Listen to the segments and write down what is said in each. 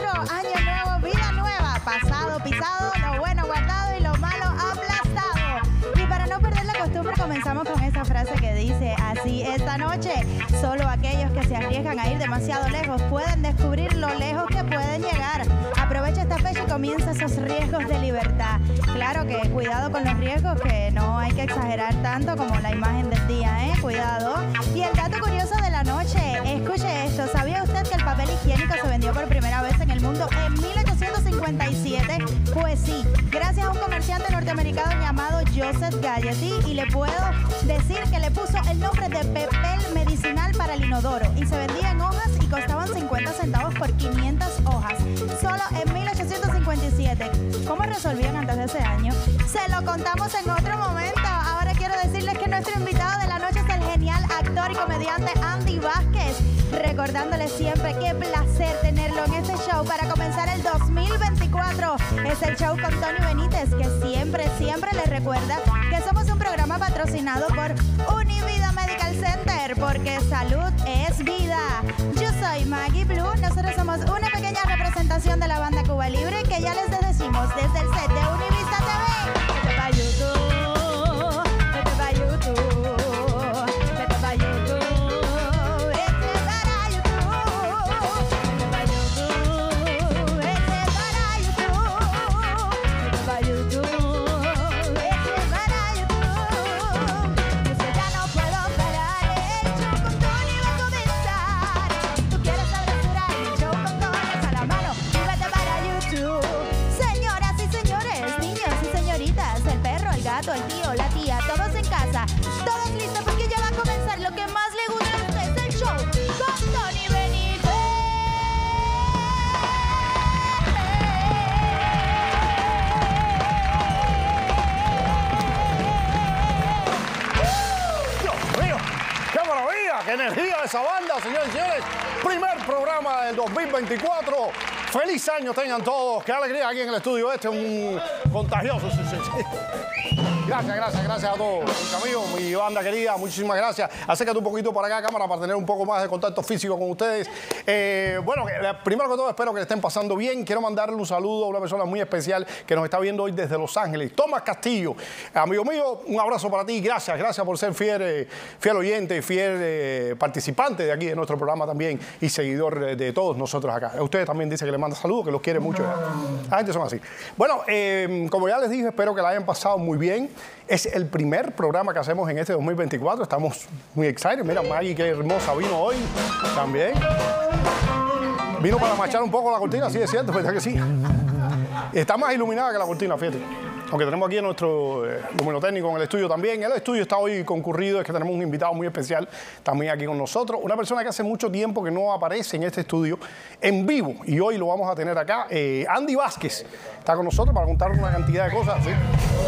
año nuevo, vida nueva, pasado, pisado, lo bueno guardado y lo malo aplastado. Y para no perder la costumbre, comenzamos con esa frase que dice así: esta noche, solo aquellos que se arriesgan a ir demasiado lejos pueden descubrir lo lejos que pueden llegar. Aprovecha esta fecha y comienza esos riesgos de libertad. Claro que cuidado con los riesgos, que no hay que exagerar tanto como la imagen del día, ¿eh? Cuidado. Y el dato curioso de la noche, escuche esto: ¿sabía usted que el papel higiénico se vendió por primera vez en el mundo en 1857? Pues sí, gracias a un comerciante norteamericano llamado Joseph Gallety, y le puedo decir que le puso el nombre de papel medicinal para el inodoro, y se vendía en hojas y costaban 50 centavos por 500 hojas. Solo en 1857. ¿Cómo resolvían antes de ese año? Se lo contamos en otro momento. Ahora quiero decirles que nuestro invitado de la noche es el genial actor y comediante Andy Vázquez. Recordándoles siempre qué placer tenerlo en este show para comenzar el 2024. Es el show con Tony Benítez, que siempre les recuerda que somos un programa patrocinado por Univida Medical Center, porque salud es vida. Yo soy Maggie Blue. Nosotros somos una pequeña representación de la banda Cuba Libre, que ya les decimos desde el set de Univista TV. Vete pa' YouTube, vete pa' YouTube, vete pa' YouTube, vete para YouTube, vete pa' YouTube, vete para YouTube, vete pa' YouTube, vete para YouTube. Dice: ya no puedo parar, el show con Tony va a comenzar. Tú quieres apresurar, el show con Tony alza la mano y vete para YouTube. Señoras y señores, niños y señoritas, el perro, el gato, el tío, la tía, todos en casa, todos listos, porque ya va a comenzar lo que más le gusta a ustedes, el show con Tony Benítez. Dios mío, qué maravilla, qué energía de esa banda, señores y señores. Primer programa del 2024. Feliz año tengan todos. Qué alegría aquí en el estudio este, un contagioso. Sí. Gracias a todos, mis amigos, mi banda querida, muchísimas gracias. Acércate un poquito para acá, cámara, para tener un poco más de contacto físico con ustedes. Bueno, primero que todo, espero que le estén pasando bien. Quiero mandarle un saludo a una persona muy especial que nos está viendo hoy desde Los Ángeles, Tomás Castillo. Amigo mío, un abrazo para ti. Gracias por ser fiel oyente, fiel participante de aquí, de nuestro programa también, y seguidor de todos nosotros acá. Usted también dice que le manda saludos, que los quiere mucho. La gente son así. Bueno, como ya les dije, espero que la hayan pasado muy bien. Es el primer programa que hacemos en este 2024. Estamos muy excited. Mira, Maggie, qué hermosa vino hoy también. Vino para machar un poco la cortina, sí es cierto, ¿verdad que sí? Está más iluminada que la cortina, fíjate. Aunque tenemos aquí a nuestro luminotécnico en el estudio también. El estudio está hoy concurrido, es que tenemos un invitado muy especial también aquí con nosotros. Una persona que hace mucho tiempo que no aparece en este estudio en vivo, y hoy lo vamos a tener acá. Andy Vázquez está con nosotros para contarnos una cantidad de cosas, ¿sí?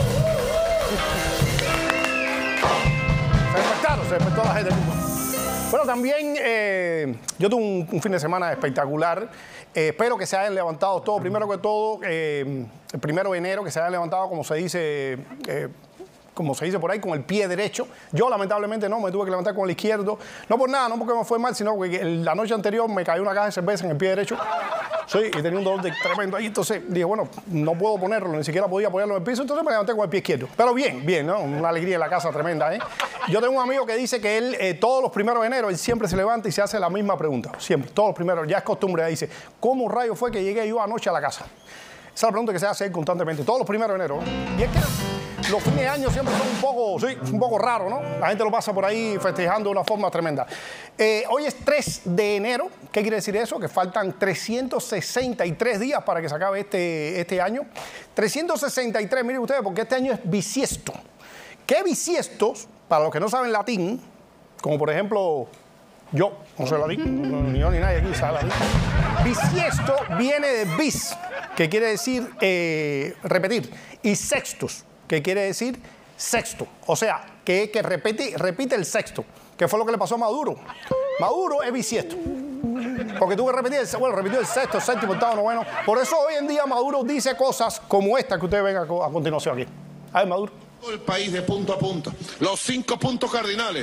Se despertó la gente. Bueno, también yo tuve un fin de semana espectacular. Espero que se hayan levantado todos. Primero que todo, el 1 de enero, que se hayan levantado, como se dice por ahí, con el pie derecho. Yo, lamentablemente, no, me tuve que levantar con el izquierdo. No por nada, no porque me fue mal, sino porque la noche anterior me cayó una caja de cerveza en el pie derecho. Sí, y tenía un dolor tremendo ahí. Entonces dije, bueno, no puedo ponerlo, ni siquiera podía ponerlo en el piso, entonces me levanté con el pie izquierdo. Pero bien, ¿no? Una alegría en la casa tremenda, ¿eh? Yo tengo un amigo que dice que él, todos los 1 de enero, él siempre se levanta y se hace la misma pregunta. Siempre, todos los 1, ya es costumbre. Él dice: ¿cómo rayo fue que llegué yo anoche a la casa? Esa es la pregunta que se hace constantemente, todos los 1 de enero. Y es que los fines de año siempre son un poco raros, ¿no? La gente lo pasa por ahí festejando de una forma tremenda. Hoy es 3 de enero. ¿Qué quiere decir eso? Que faltan 363 días para que se acabe este año. 363, miren ustedes, porque este año es bisiesto. ¿Qué bisiestos? Para los que no saben latín, como por ejemplo yo, no sé latín, ni yo ni nadie aquí sabe latín. Bisiesto viene de bis, que quiere decir repetir, y sextus, que quiere decir sexto. O sea, que repite el sexto, que fue lo que le pasó a Maduro. Maduro es bisiesto, porque tuvo que repetir, repitió el sexto, séptimo, octavo, noveno. Por eso hoy en día Maduro dice cosas como esta que ustedes ven a continuación aquí. A ver, Maduro. Todo el país de punto a punto. Los 5 puntos cardinales.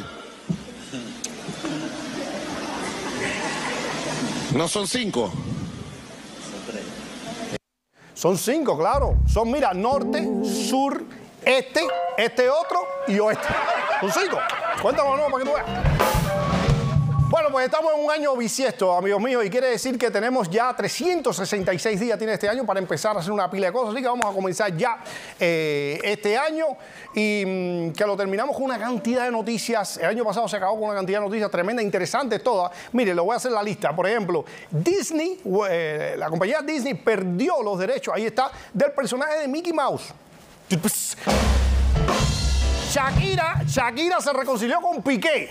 No son 5. Son 5, claro. Son, mira, norte, sur, este otro y oeste. Son 5. Cuéntame, no, para que tú veas. Bueno, pues estamos en un año bisiesto, amigos míos, y quiere decir que tenemos ya 366 días tiene este año para empezar a hacer una pila de cosas. Así que vamos a comenzar ya este año y que lo terminamos con una cantidad de noticias. El año pasado se acabó con una cantidad de noticias tremenda, interesantes todas. Mire, le voy a hacer la lista. Por ejemplo, Disney, la compañía Disney perdió los derechos, ahí está, del personaje de Mickey Mouse. Shakira se reconcilió con Piqué.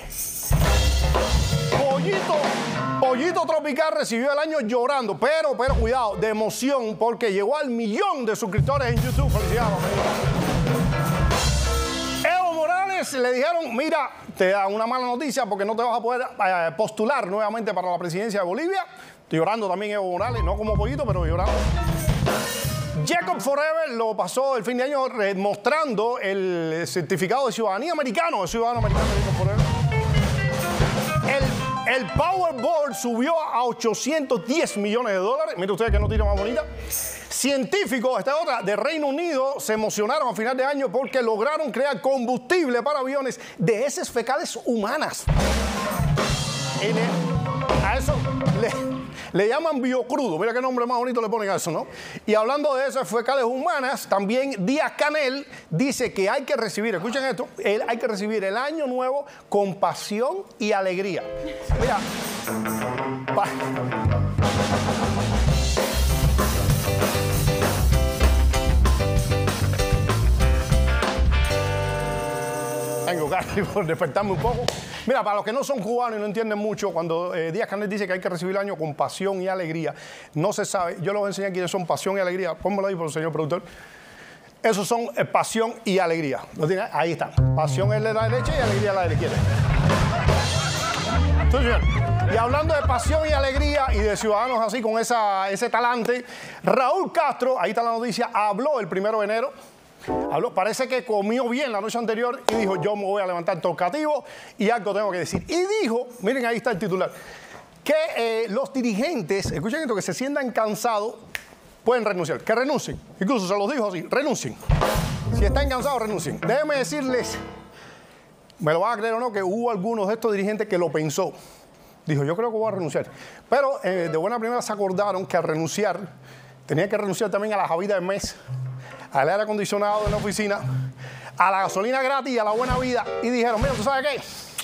Pollito Tropical recibió el año llorando, pero cuidado, de emoción, porque llegó al 1.000.000 de suscriptores en YouTube. Felicidades. Evo Morales le dijeron, mira, te da una mala noticia porque no te vas a poder postular nuevamente para la presidencia de Bolivia. Estoy llorando también Evo Morales, no como Pollito, pero llorando. Jacob Forever lo pasó el fin de año mostrando el certificado de ciudadanía americano, de ciudadano americano de Jacob Forever. El Powerball subió a $810 millones. Mire ustedes que noticia más bonita. Científicos, esta otra, de Reino Unido se emocionaron a final de año porque lograron crear combustible para aviones de heces fecales humanas. A eso le llaman biocrudo. Mira qué nombre más bonito le ponen a eso, ¿no? Y hablando de esas fecales humanas, también Díaz-Canel dice que hay que recibir, escuchen esto, hay que recibir el año nuevo con pasión y alegría. Mira, vengo, Carly, por despertarme un poco. Mira, para los que no son cubanos y no entienden mucho, cuando Díaz-Canel dice que hay que recibir el año con pasión y alegría, no se sabe. Yo les voy a enseñar quiénes son pasión y alegría. Pónmelo ahí, por el señor productor. Esos son pasión y alegría. ¿Lo tiene? Ahí está. Pasión es de la derecha y alegría es la de la izquierda. Entonces, y hablando de pasión y alegría y de ciudadanos así con ese talante, Raúl Castro, ahí está la noticia, habló el 1 de enero. Parece que comió bien la noche anterior y dijo, yo me voy a levantar tocativo y algo tengo que decir. Y dijo, miren, ahí está el titular, que los dirigentes, escuchen esto, que se sientan cansados, pueden renunciar, que renuncien. Incluso se los dijo así, renuncien. Si están cansados, renuncien. Déjenme decirles, me lo van a creer o no, que hubo algunos de estos dirigentes que lo pensó. Dijo, yo creo que voy a renunciar. Pero de buena primera se acordaron que al renunciar, tenían que renunciar también a la jabita del mes, al aire acondicionado de la oficina, a la gasolina gratis y a la buena vida. Y dijeron, mira, ¿tú sabes qué?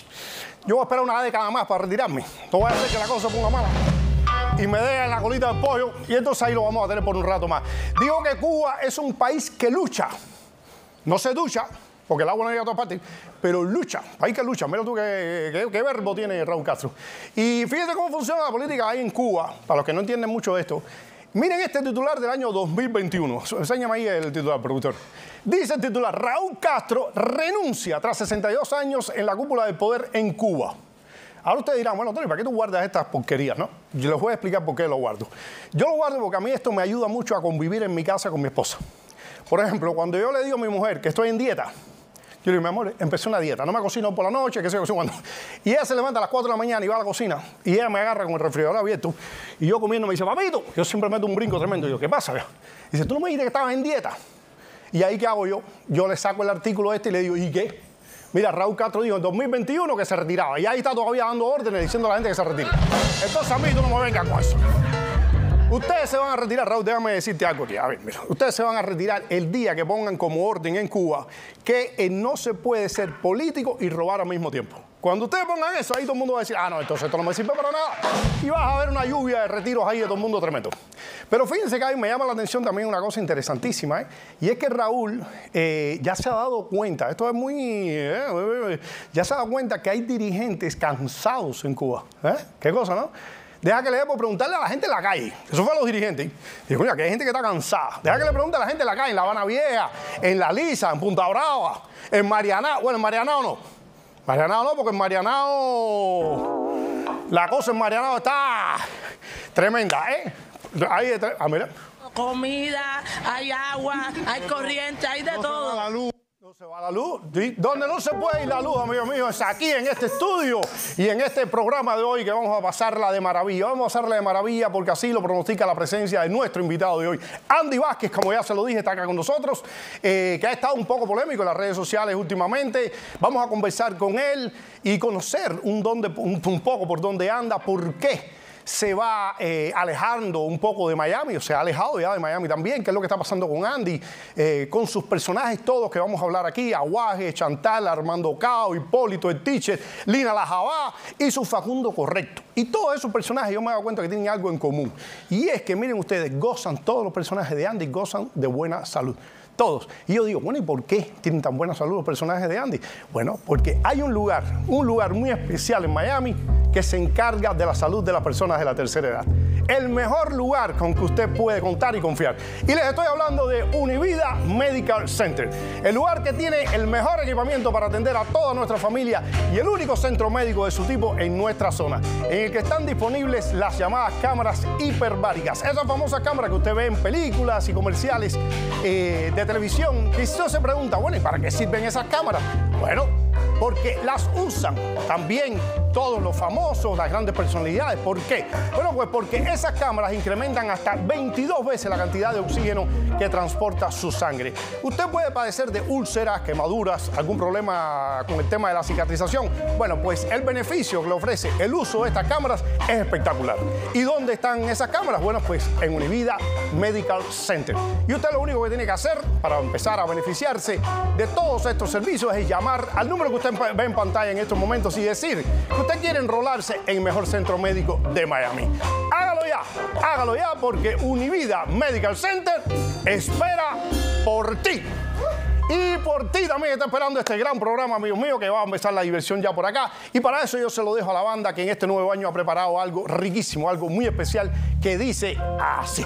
Yo voy a esperar una década más para retirarme. No voy a hacer que la cosa se ponga mala. Y me dejen la colita del pollo. Y entonces ahí lo vamos a tener por un rato más. Digo que Cuba es un país que lucha. No se ducha, porque el agua no llega a todas partes, pero lucha. País que lucha. Mira tú qué verbo tiene Raúl Castro. Y fíjense cómo funciona la política ahí en Cuba, para los que no entienden mucho de esto. Miren este titular del año 2021. Enséñame ahí el titular, productor. Dice el titular, Raúl Castro renuncia tras 62 años en la cúpula del poder en Cuba. Ahora ustedes dirán, bueno, Tony, ¿para qué tú guardas estas porquerías, no? Yo les voy a explicar por qué lo guardo. Yo lo guardo porque a mí esto me ayuda mucho a convivir en mi casa con mi esposa. Por ejemplo, cuando yo le digo a mi mujer que estoy en dieta, yo le digo, mi amor, empecé una dieta, no me cocino por la noche, qué sé yo, cuando. Y ella se levanta a las 4 de la mañana y va a la cocina, y ella me agarra con el refrigerador abierto, y yo comiendo me dice, papito, yo siempre meto un brinco tremendo. Y yo, ¿qué pasa? Y dice, tú no me dijiste que estabas en dieta. Y ahí, ¿qué hago yo? Yo le saco el artículo este y le digo, ¿y qué? Mira, Raúl Castro dijo en 2021 que se retiraba, y ahí está todavía dando órdenes diciendo a la gente que se retire. Entonces a mí tú no me vengas con eso. Ustedes se van a retirar, Raúl, déjame decirte algo aquí. A ver, mira, ustedes se van a retirar el día que pongan como orden en Cuba que no se puede ser político y robar al mismo tiempo. Cuando ustedes pongan eso, ahí todo el mundo va a decir, ah, no, entonces esto no me sirve para nada. Y vas a ver una lluvia de retiros ahí de todo el mundo tremendo. Pero fíjense que ahí me llama la atención también una cosa interesantísima, y es que Raúl ya se ha dado cuenta, esto es muy... ya se ha dado cuenta que hay dirigentes cansados en Cuba. ¿Qué cosa, no? Deja que le dé por preguntarle a la gente en la calle. Eso fue a los dirigentes. Digo, mira, que hay gente que está cansada. Deja que le pregunte a la gente en la calle, en La Habana Vieja, en La Lisa, en Punta Brava, en Marianao. Bueno, en Marianao no. Marianao no, porque en Marianao... La cosa en Marianao está tremenda, ¿eh? Ahí mira. Comida, hay agua, hay corriente, hay de todo. La luz. No se va la luz. Donde no se puede ir la luz, amigos míos, es aquí en este estudio y en este programa de hoy que vamos a pasarla de maravilla. Vamos a pasarla de maravilla porque así lo pronostica la presencia de nuestro invitado de hoy, Andy Vázquez, como ya se lo dije, está acá con nosotros, que ha estado un poco polémico en las redes sociales últimamente. Vamos a conversar con él y conocer un poco por dónde anda, por qué se va alejando un poco de Miami, o se ha alejado ya de Miami también, qué es lo que está pasando con Andy, con sus personajes todos que vamos a hablar aquí, Aguaje, Chantal, Armando Cao, Hipólito, el Teacher, Lina La Jabá y su Facundo Correcto. Y todos esos personajes yo me he dado cuenta que tienen algo en común. Y es que miren ustedes, todos los personajes de Andy gozan de buena salud. Todos. Y yo digo, bueno, ¿y por qué tienen tan buena salud los personajes de Andy? Bueno, porque hay un lugar muy especial en Miami que se encarga de la salud de las personas de la tercera edad. El mejor lugar con que usted puede contar y confiar. Y les estoy hablando de Univida Medical Center. El lugar que tiene el mejor equipamiento para atender a toda nuestra familia y el único centro médico de su tipo en nuestra zona, en el que están disponibles las llamadas cámaras hiperbáricas. Esas famosas cámaras que usted ve en películas y comerciales de televisión. Y si usted se pregunta, bueno, ¿y para qué sirven esas cámaras? Bueno, porque las usan también todos los famosos, las grandes personalidades. ¿Por qué? Bueno, pues porque esas cámaras incrementan hasta 22 veces la cantidad de oxígeno que transporta su sangre. Usted puede padecer de úlceras, quemaduras, algún problema con el tema de la cicatrización. Bueno, pues el beneficio que le ofrece el uso de estas cámaras es espectacular. ¿Y dónde están esas cámaras? Bueno, pues en Univida Medical Center. Y usted lo único que tiene que hacer para empezar a beneficiarse de todos estos servicios es llamar al número que usted ve en pantalla en estos momentos y decir que usted quiere enrolarse en el mejor centro médico de Miami. Hágalo ya porque Univida Medical Center espera por ti. Y por ti también está esperando este gran programa, amigos míos, que va a empezar la diversión ya por acá. Y para eso yo se lo dejo a la banda que en este nuevo año ha preparado algo riquísimo, algo muy especial que dice así.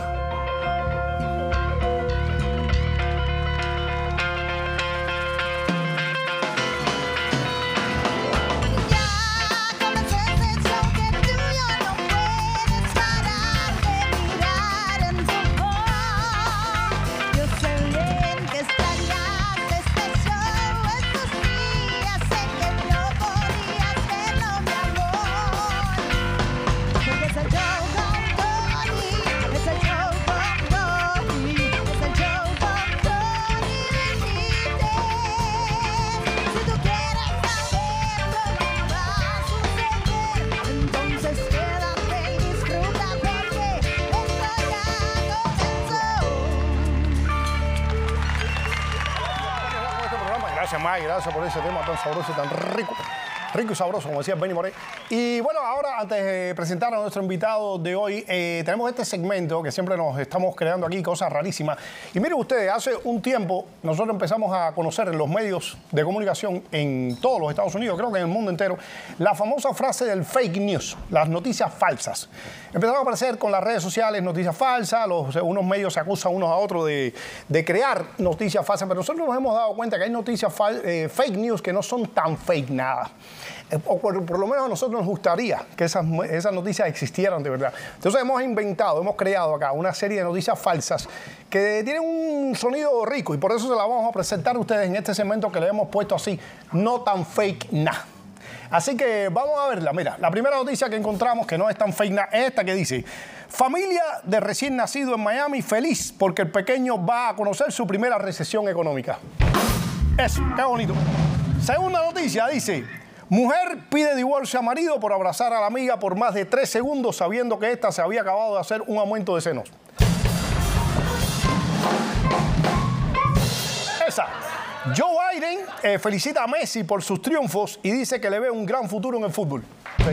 Gracias por ese tema tan sabroso y tan rico y sabroso, como decía Benny Moré. Y bueno, ahora antes de presentar a nuestro invitado de hoy, tenemos este segmento que siempre nos estamos creando aquí, cosas rarísimas. Y miren ustedes, hace un tiempo nosotros empezamos a conocer en los medios de comunicación en todos los Estados Unidos, creo que en el mundo entero, la famosa frase del fake news, las noticias falsas. Empezaron a aparecer con las redes sociales noticias falsas, unos medios se acusan unos a otros de crear noticias falsas, pero nosotros nos hemos dado cuenta que hay noticias fake news que no son tan fake nada. O por lo menos a nosotros nos gustaría que esas noticias existieran de verdad. Entonces hemos creado acá una serie de noticias falsas que tienen un sonido rico y por eso se las vamos a presentar a ustedes en este segmento que le hemos puesto así, no tan fake nada. Así que vamos a verla. Mira, la primera noticia que encontramos que no es tan fake nada es esta que dice: familia de recién nacido en Miami feliz porque el pequeño va a conocer su primera recesión económica. Eso, qué bonito. Segunda noticia dice: mujer pide divorcio a marido por abrazar a la amiga por más de 3 segundos sabiendo que ésta se había acabado de hacer un aumento de senos. Esa. Joe Biden felicita a Messi por sus triunfos y dice que le ve un gran futuro en el fútbol. ¿Sí?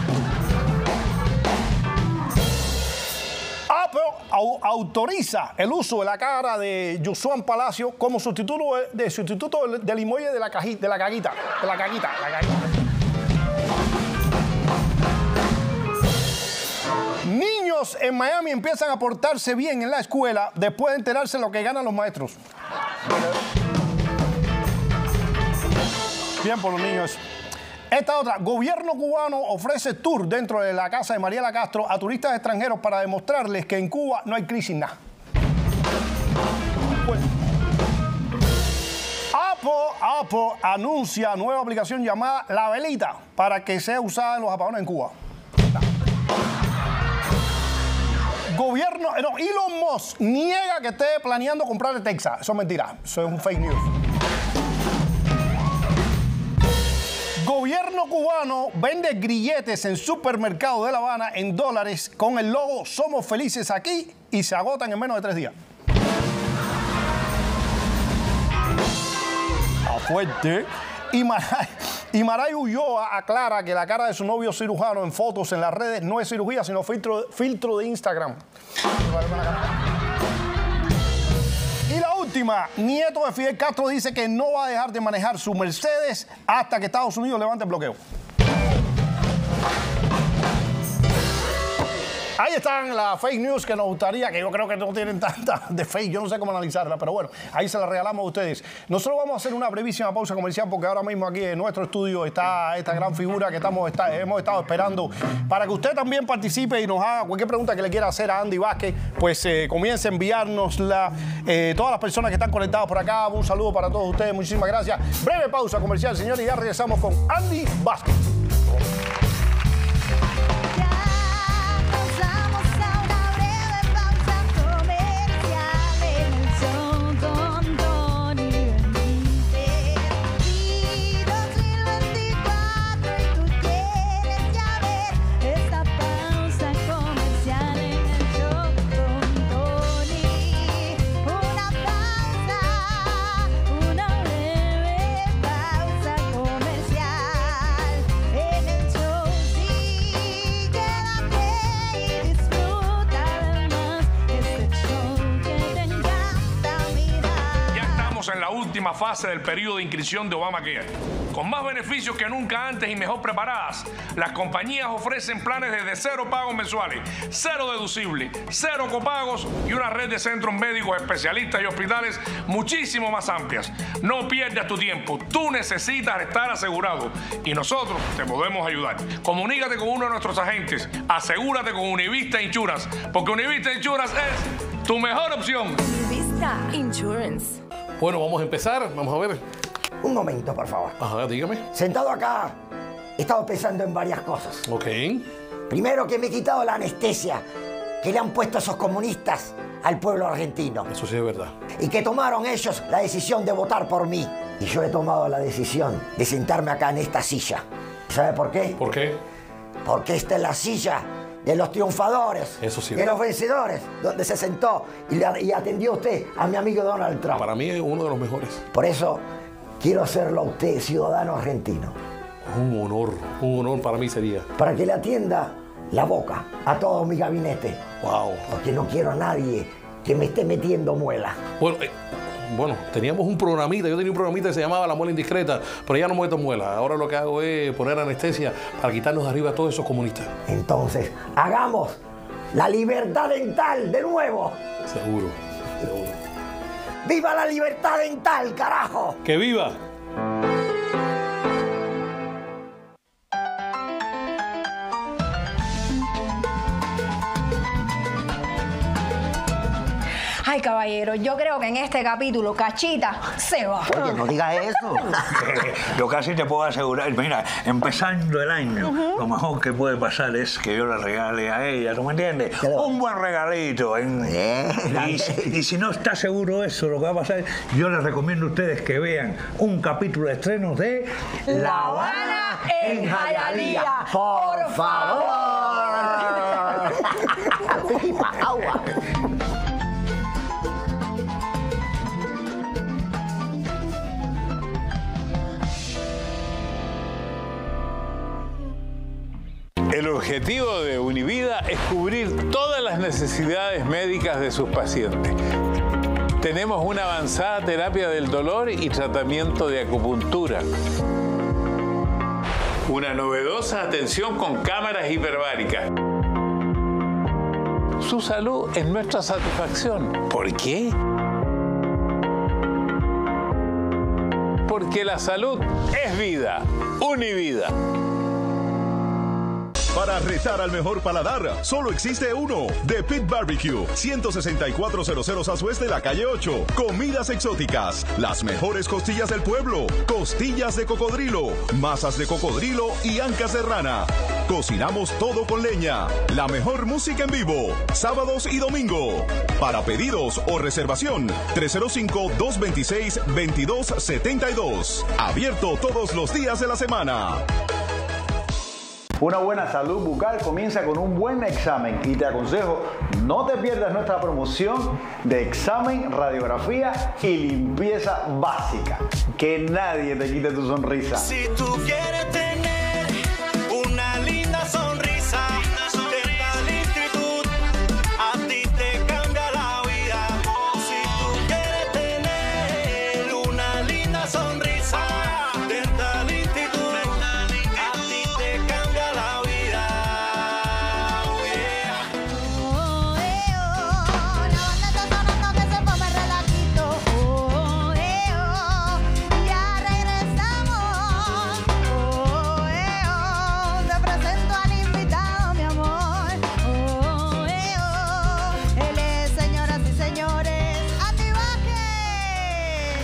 Apple autoriza el uso de la cara de Josué Palacio como sustituto del emoji de la caquita. Niños en Miami empiezan a portarse bien en la escuela después de enterarse de lo que ganan los maestros. Bien por los niños. Esta otra, gobierno cubano ofrece tour dentro de la casa de Mariela Castro a turistas extranjeros para demostrarles que en Cuba no hay crisis nada. Pues, Apple anuncia nueva aplicación llamada La Velita para que sea usada en los apagones en Cuba. Elon Musk niega que esté planeando comprar Texas. Eso es mentira. Eso es un fake news. Gobierno cubano vende grilletes en supermercados de La Habana en dólares con el logo "Somos felices aquí" y se agotan en menos de 3 días. Fuerte. Y Maray Ulloa aclara que la cara de su novio cirujano en fotos en las redes no es cirugía, sino filtro de Instagram. Y la última, nieto de Fidel Castro dice que no va a dejar de manejar su Mercedes hasta que Estados Unidos levante el bloqueo. Ahí están las fake news que nos gustaría, que yo creo que no tienen tanta de fake, yo no sé cómo analizarla, pero bueno, ahí se la regalamos a ustedes. Nosotros vamos a hacer una brevísima pausa comercial porque ahora mismo aquí en nuestro estudio está esta gran figura que hemos estado esperando para que usted también participe y nos haga cualquier pregunta que le quiera hacer a Andy Vázquez, pues comience a enviárnosla. Todas las personas que están conectadas por acá, un saludo para todos ustedes, muchísimas gracias. Breve pausa comercial, señores, y ya regresamos con Andy Vázquez. Última fase del periodo de inscripción de Obamacare. Con más beneficios que nunca antes y mejor preparadas, las compañías ofrecen planes desde 0 pagos mensuales, 0 deducible, 0 copagos y una red de centros médicos, especialistas y hospitales muchísimo más amplias. No pierdas tu tiempo, tú necesitas estar asegurado y nosotros te podemos ayudar. Comunícate con uno de nuestros agentes, asegúrate con Univista Insurance, porque Univista Insurance es tu mejor opción. Univista Insurance. Bueno, vamos a empezar. Vamos a ver. Un momento, por favor. Ajá, dígame. Sentado acá, he estado pensando en varias cosas. Ok. Primero, que me he quitado la anestesia que le han puesto esos comunistas al pueblo argentino. Eso sí es verdad. Y que tomaron ellos la decisión de votar por mí. Y yo he tomado la decisión de sentarme acá en esta silla. ¿Sabe por qué? ¿Por qué? Porque esta es la silla de los triunfadores, eso sí, de los vencedores, donde se sentó y atendió usted a mi amigo Donald Trump. Para mí es uno de los mejores. Por eso quiero hacerlo a usted, ciudadano argentino. Un honor para mí sería. Para que le atienda la boca a todo mi gabinete. Wow. Porque no quiero a nadie que me esté metiendo muela. Bueno, teníamos un programita, yo tenía un programita que se llamaba La Muela Indiscreta, pero ya no meto muela. Ahora lo que hago es poner anestesia para quitarnos de arriba a todos esos comunistas. Entonces, hagamos la libertad dental de nuevo. Seguro. ¡Viva la libertad dental, carajo! ¡Que viva! Ay, caballero, yo creo que en este capítulo Cachita se va. Oye, no digas eso. Yo casi te puedo asegurar, mira, empezando el año, lo mejor que puede pasar es que yo le regale a ella, ¿tú me entiendes? Un buen regalito. Y si no está seguro eso, lo que va a pasar, yo les recomiendo a ustedes que vean un capítulo de estrenos de La Habana en Hialeah. Por favor. Agua. El objetivo de Univida es cubrir todas las necesidades médicas de sus pacientes. Tenemos una avanzada terapia del dolor y tratamiento de acupuntura. Una novedosa atención con cámaras hiperbáricas. Su salud es nuestra satisfacción. ¿Por qué? Porque la salud es vida. Univida. Para retar al mejor paladar, solo existe uno. The Pit Barbecue, 16400 Southwest de la calle 8. Comidas exóticas, las mejores costillas del pueblo, costillas de cocodrilo, masas de cocodrilo y ancas de rana. Cocinamos todo con leña. La mejor música en vivo, sábados y domingo. Para pedidos o reservación, 305-226-2272. Abierto todos los días de la semana. Una buena salud bucal comienza con un buen examen y te aconsejo no te pierdas nuestra promoción de examen, radiografía y limpieza básica. Que nadie te quite tu sonrisa. Si tú quieres tener una linda sonrisa, Dental Institute a ti te cambia la vida. Si tú quieres tener una linda sonrisa, Dental Institute a ti te cambia la vida. Oh, yeah. La banda está sonando que se pone relajito. Ya regresamos. Te presento al invitado, mi amor. Él es, señoras y señores, Andy Vázquez.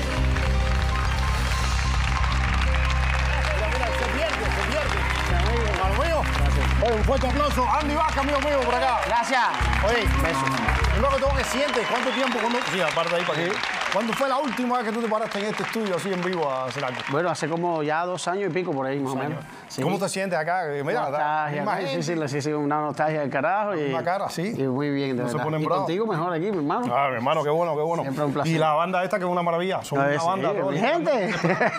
Mira, se pierde. Hermano mío. Oye, un fuerte aplauso. Andy Vázquez, amigo mío, por acá. Gracias. Oye, besos. Primero que todo, ¿qué sientes? ¿Cuánto tiempo? Sí, aparte ahí para que... ¿Cuándo fue la última vez que tú te paraste en este estudio así en vivo a hacer algo? Bueno, hace como ya 2 años y pico por ahí, más o menos. Sí. ¿Cómo te sientes acá? Mira, nostalgia, sí, una nostalgia del carajo. Y, una cara, sí. Y muy bien, de no verdad. Se ponen y bravos. Contigo mejor aquí, mi hermano. Ah, mi hermano, qué bueno. Siempre un placer. Y la banda esta que es una maravilla. Son una banda. Mi gente.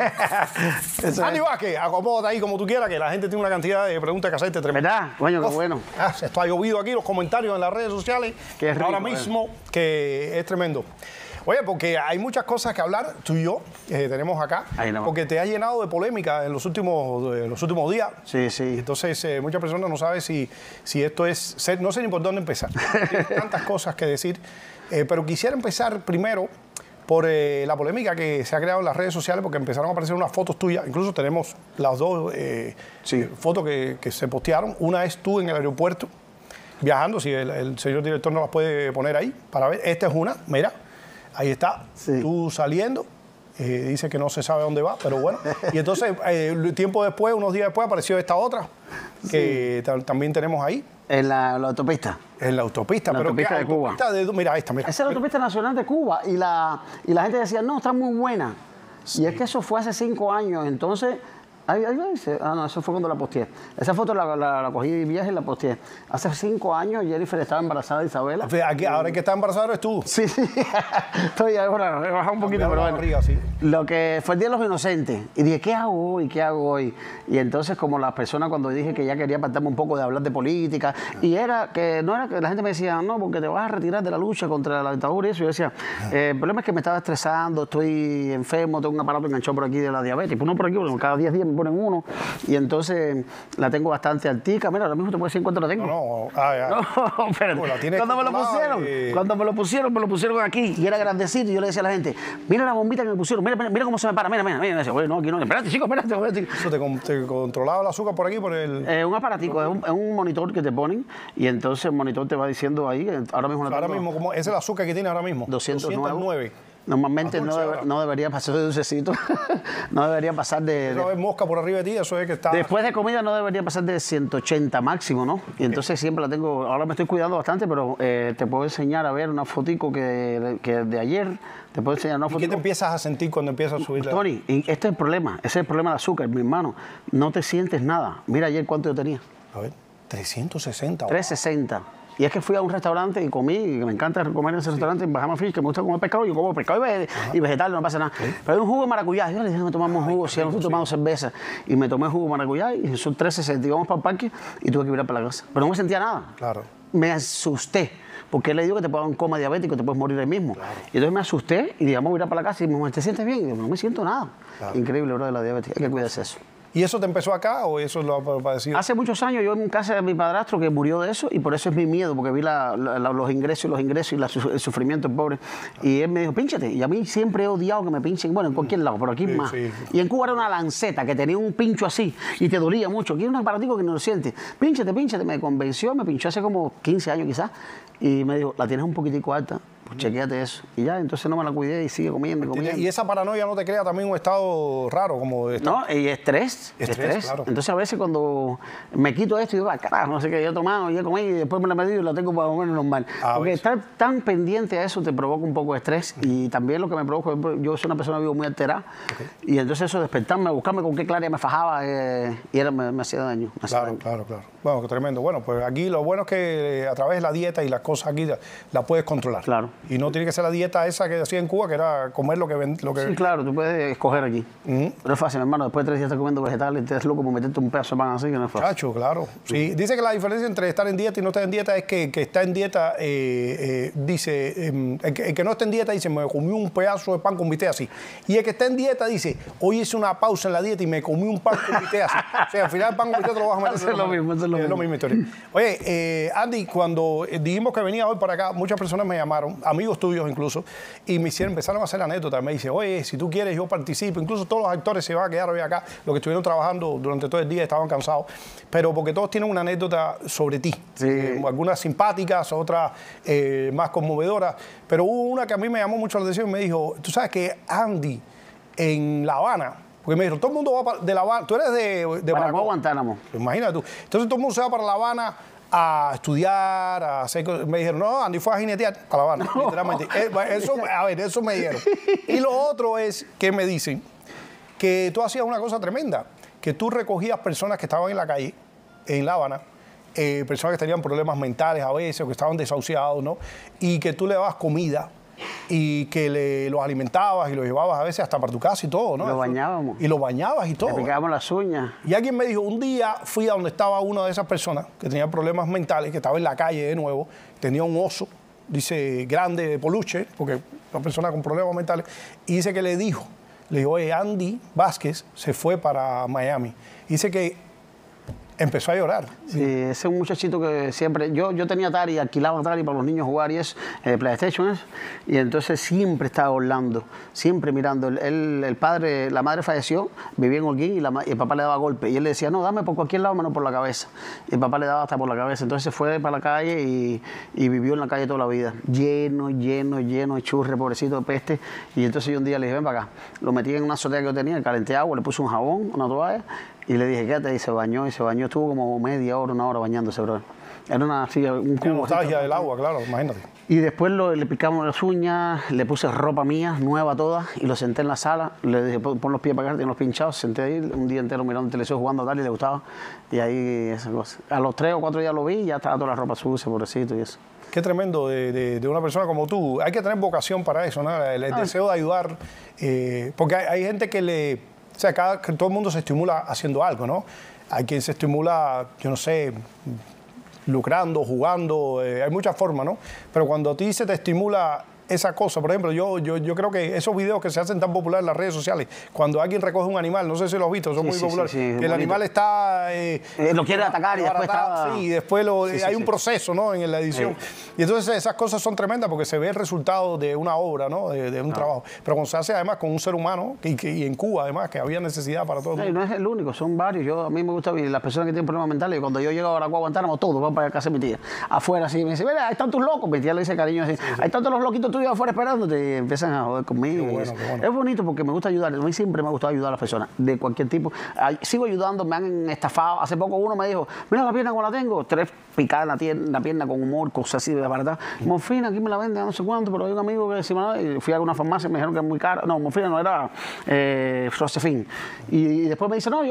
Andy Vázquez, acomódate ahí como tú quieras, que la gente tiene una cantidad de preguntas que hacerte tremenda. ¿Verdad? Coño, qué bueno. Esto ha llovido aquí, los comentarios en las redes sociales. Qué rico, ahora mismo, que es tremendo. Oye, porque hay muchas cosas que hablar, tú y yo, tenemos acá, porque te has llenado de polémica en los últimos días. Sí, sí. Entonces, muchas personas no saben si esto es... No sé ni por dónde empezar. Hay tantas cosas que decir, pero quisiera empezar primero por la polémica que se ha creado en las redes sociales, porque empezaron a aparecer unas fotos tuyas, incluso tenemos las dos fotos que se postearon. Una es tú en el aeropuerto, viajando, si el señor director nos las puede poner ahí, para ver. Esta es una, mira. Ahí está, tú saliendo, dice que no se sabe dónde va, pero bueno. Y entonces, tiempo después, unos días después, apareció esta otra, que también tenemos ahí. En la autopista. En la autopista, la pero autopista de Cuba. Mira, esta, mira. Esa es la autopista nacional de Cuba y la gente decía, no, está muy buena. Sí. Y es que eso fue hace 5 años, entonces... Ahí dice, no, eso fue cuando la posteé. Esa foto la cogí de viaje y la posteé. Hace 5 años Jennifer estaba embarazada de Isabela. Ahora el que está embarazada eres tú. Sí. Estoy ahora, he bajado un poquito, pero bueno. Barriga, sí. Lo que fue el Día de los Inocentes. Y dije, ¿qué hago hoy? Y entonces, como las personas cuando dije que ya quería apartarme un poco de hablar de política, y no era que la gente me decía, no, porque te vas a retirar de la lucha contra la dictadura y eso. Y yo decía, el problema es que me estaba estresando, estoy enfermo, tengo un aparato enganchado por aquí de la diabetes. Uno por aquí, cada 10 días me ponen uno, y entonces la tengo bastante altica. Mira, ahora mismo te puedo decir en cuánto la tengo. No, pero cuando me lo pusieron, me lo pusieron aquí, y era grandecito, y yo le decía a la gente, mira la bombita que me pusieron, mira cómo se me para, mira. Y me decía, bueno, no, aquí no, espérate, chico, espérate. ¿Eso te controlaba el azúcar por aquí, por el...? Un aparatico, es un monitor que te ponen, y entonces el monitor te va diciendo ahí, ahora mismo... Ahora mismo, ¿cómo es el azúcar que tiene ahora mismo? 209. Normalmente no debería pasar de dulcecito, no debería pasar de... Eso es mosca por arriba de ti, eso es que está... Después de comida no debería pasar de 180 máximo, ¿no? Y entonces siempre la tengo, ahora me estoy cuidando bastante, pero te puedo enseñar a ver una fotico que de ayer, te puedo enseñar una fotico. ¿Y qué te empiezas a sentir cuando empiezas a subir? Tony, este es el problema, ese es el problema del azúcar, mi hermano, no te sientes nada. Mira ayer cuánto yo tenía. A ver, 360. 360. Y es que fui a un restaurante y comí, y me encanta comer en ese restaurante, en Bahama Fish, que me gusta comer pescado, yo como pescado y vegetal, no pasa nada. Pero hay un jugo de maracuyá, yo le dije, me tomamos jugo, si nosotros tomamos cerveza, y me tomé jugo de maracuyá, y son 360, y vamos para el parque, y tuve que ir para la casa. Pero no me sentía nada. Claro. Me asusté, porque él le dijo que te puede dar un coma diabético, te puedes morir ahí mismo. Claro. Y entonces me asusté, y digamos, voy a ir para la casa, y me dijo, ¿te sientes bien? Y yo, no me siento nada. Claro. Increíble, bro, de la diabetes, hay que cuidarse eso. ¿Y eso te empezó acá o eso lo ha padecido? Hace muchos años yo en casa de mi padrastro que murió de eso y por eso es mi miedo, porque vi los ingresos y el sufrimiento del pobre. Y él me dijo, pínchate. Y a mí siempre he odiado que me pinchen, bueno, en cualquier lado, pero aquí más. Sí. Y en Cuba era una lanceta que tenía un pincho así y te dolía mucho. Aquí es un aparatico que no lo sientes. Pínchate. Me convenció, me pinchó hace como 15 años quizás. Y me dijo, la tienes un poquitico alta. Pues chequéate eso. Y ya, entonces no me la cuidé y sigue comiendo. ¿Y esa paranoia no te crea también un estado raro? Como no, y estrés. Claro. Entonces a veces cuando me quito esto y digo, carajo, no sé qué, yo he tomado, yo comí y después me la he medido y la tengo para comer normal. Porque estar tan pendiente a eso te provoca un poco de estrés y también lo que me provoca, yo soy una persona vivo muy alterada y entonces eso, despertarme, buscarme con qué claridad me fajaba y me hacía daño. Claro. Bueno, qué tremendo. Bueno, pues aquí lo bueno es que a través de la dieta y las cosas aquí la puedes controlar. Claro. Y no tiene que ser la dieta esa que hacía en Cuba, que era comer lo que... Sí, claro, tú puedes escoger aquí. Pero es fácil, hermano. Después de 3 días estás comiendo vegetales, te es loco por meterte un pedazo de pan así, que no es fácil. Chacho, claro. Sí. Dice que la diferencia entre estar en dieta y no estar en dieta es que está en dieta, dice, el que no está en dieta dice, me comí un pedazo de pan con bistec así. Y el que está en dieta dice, hoy hice una pausa en la dieta y me comí un pan con bistec así. O sea, al final el pan con bistec te lo vas a meter. Es lo mismo, es lo mismo historia. Oye, Andy, cuando dijimos que venía hoy para acá, muchas personas me llamaron, amigos tuyos incluso, y empezaron a hacer anécdotas. Me dice, oye, si tú quieres, yo participo. Incluso todos los actores se van a quedar hoy acá, los que estuvieron trabajando durante todo el día estaban cansados, pero porque todos tienen una anécdota sobre ti. Sí. Algunas simpáticas, otras más conmovedoras, pero hubo una que a mí me llamó mucho la atención y me dijo, tú sabes que Andy en La Habana, porque me dijeron, todo el mundo va de La Habana, tú eres de Baracoa, Guantánamo. Imagínate tú. Entonces todo el mundo se va para La Habana a estudiar, a hacer cosas. Me dijeron, no, Andy fue a jinetear para La Habana, literalmente. Eso me dijeron. Y lo otro es que me dicen que tú hacías una cosa tremenda, que tú recogías personas que estaban en la calle, en La Habana, personas que tenían problemas mentales a veces, o que estaban desahuciados, ¿no? Y que tú le dabas comida y que los alimentabas y los llevabas a veces hasta para tu casa y todo, ¿no? Lo bañábamos. Y lo bañabas y todo. Le picábamos las uñas. Y alguien me dijo, un día fui a donde estaba una de esas personas que tenía problemas mentales, que estaba en la calle de nuevo, tenía un oso, dice, grande, de peluche, porque una persona con problemas mentales, y dice que le dijo, oye, Andy Vázquez se fue para Miami. Dice que empezó a llorar. Sí, ese es un muchachito que siempre... Yo tenía Atari, alquilaba Atari para los niños jugar y eso, PlayStation, y entonces siempre estaba Orlando, siempre mirando. La madre falleció, vivía en Holguín y el papá le daba golpes. Y él le decía, no, dame por cualquier lado, menos por la cabeza. Y el papá le daba hasta por la cabeza. Entonces se fue para la calle y vivió en la calle toda la vida. Lleno de churre, pobrecito, de peste. Y entonces yo un día le dije, ven para acá. Lo metí en una azotea que yo tenía, calenté agua, le puse un jabón, una toalla, y le dije, quédate, y se bañó. Estuvo como media hora, una hora bañándose, bro. Era un cubo. Nostalgia del agua, claro, imagínate. Y después le picamos las uñas, le puse ropa mía, nueva toda, y lo senté en la sala. Le dije, pon los pies para acá, tiene los pinchados. Senté ahí un día entero mirando televisión, jugando a tal, y le gustaba. Y ahí esa cosa. A los 3 o 4 días lo vi y ya estaba toda la ropa sucia, pobrecito y eso. Qué tremendo de una persona como tú. Hay que tener vocación para eso, ¿no? El deseo de ayudar. Porque hay gente que o sea, que todo el mundo se estimula haciendo algo, ¿no? Hay quien se estimula, yo no sé, lucrando, jugando, hay muchas formas, ¿no? Pero cuando a ti se te estimula esa cosa, por ejemplo, yo creo que esos videos que se hacen tan populares en las redes sociales, cuando alguien recoge un animal, no sé si lo has visto, son muy populares, que el animal está... lo quiere atacar y después está... Sí, y después hay un proceso, ¿no? En la edición. Y entonces esas cosas son tremendas porque se ve el resultado de una obra, ¿no? De un trabajo. Pero cuando se hace además con un ser humano, y en Cuba además, que había necesidad para todo el mundo. No es el único, son varios. A mí me gusta las personas que tienen problemas mentales, y cuando yo llego a Baracoa, Guantánamo, todos van para casa de mi tía. Afuera, así, me dice, mira, hay tantos locos. Mi tía le dice cariño así, hay tantos los loquitos tuyos afuera esperándote, y empiezan a joder conmigo. Qué bueno. Es bonito porque me gusta ayudar. A mí siempre me ha gustado ayudar a las personas, de cualquier tipo. Sigo ayudando, me han estafado. Hace poco uno me dijo, mira la pierna como la tengo, 3 picadas en la pierna con humor, cosas así de barata. Morfina, aquí me la venden, no sé cuánto, pero hay un amigo que encima, y fui a una farmacia y me dijeron que es muy cara. No, morfina no, era Frostefin. Y después me dice, no,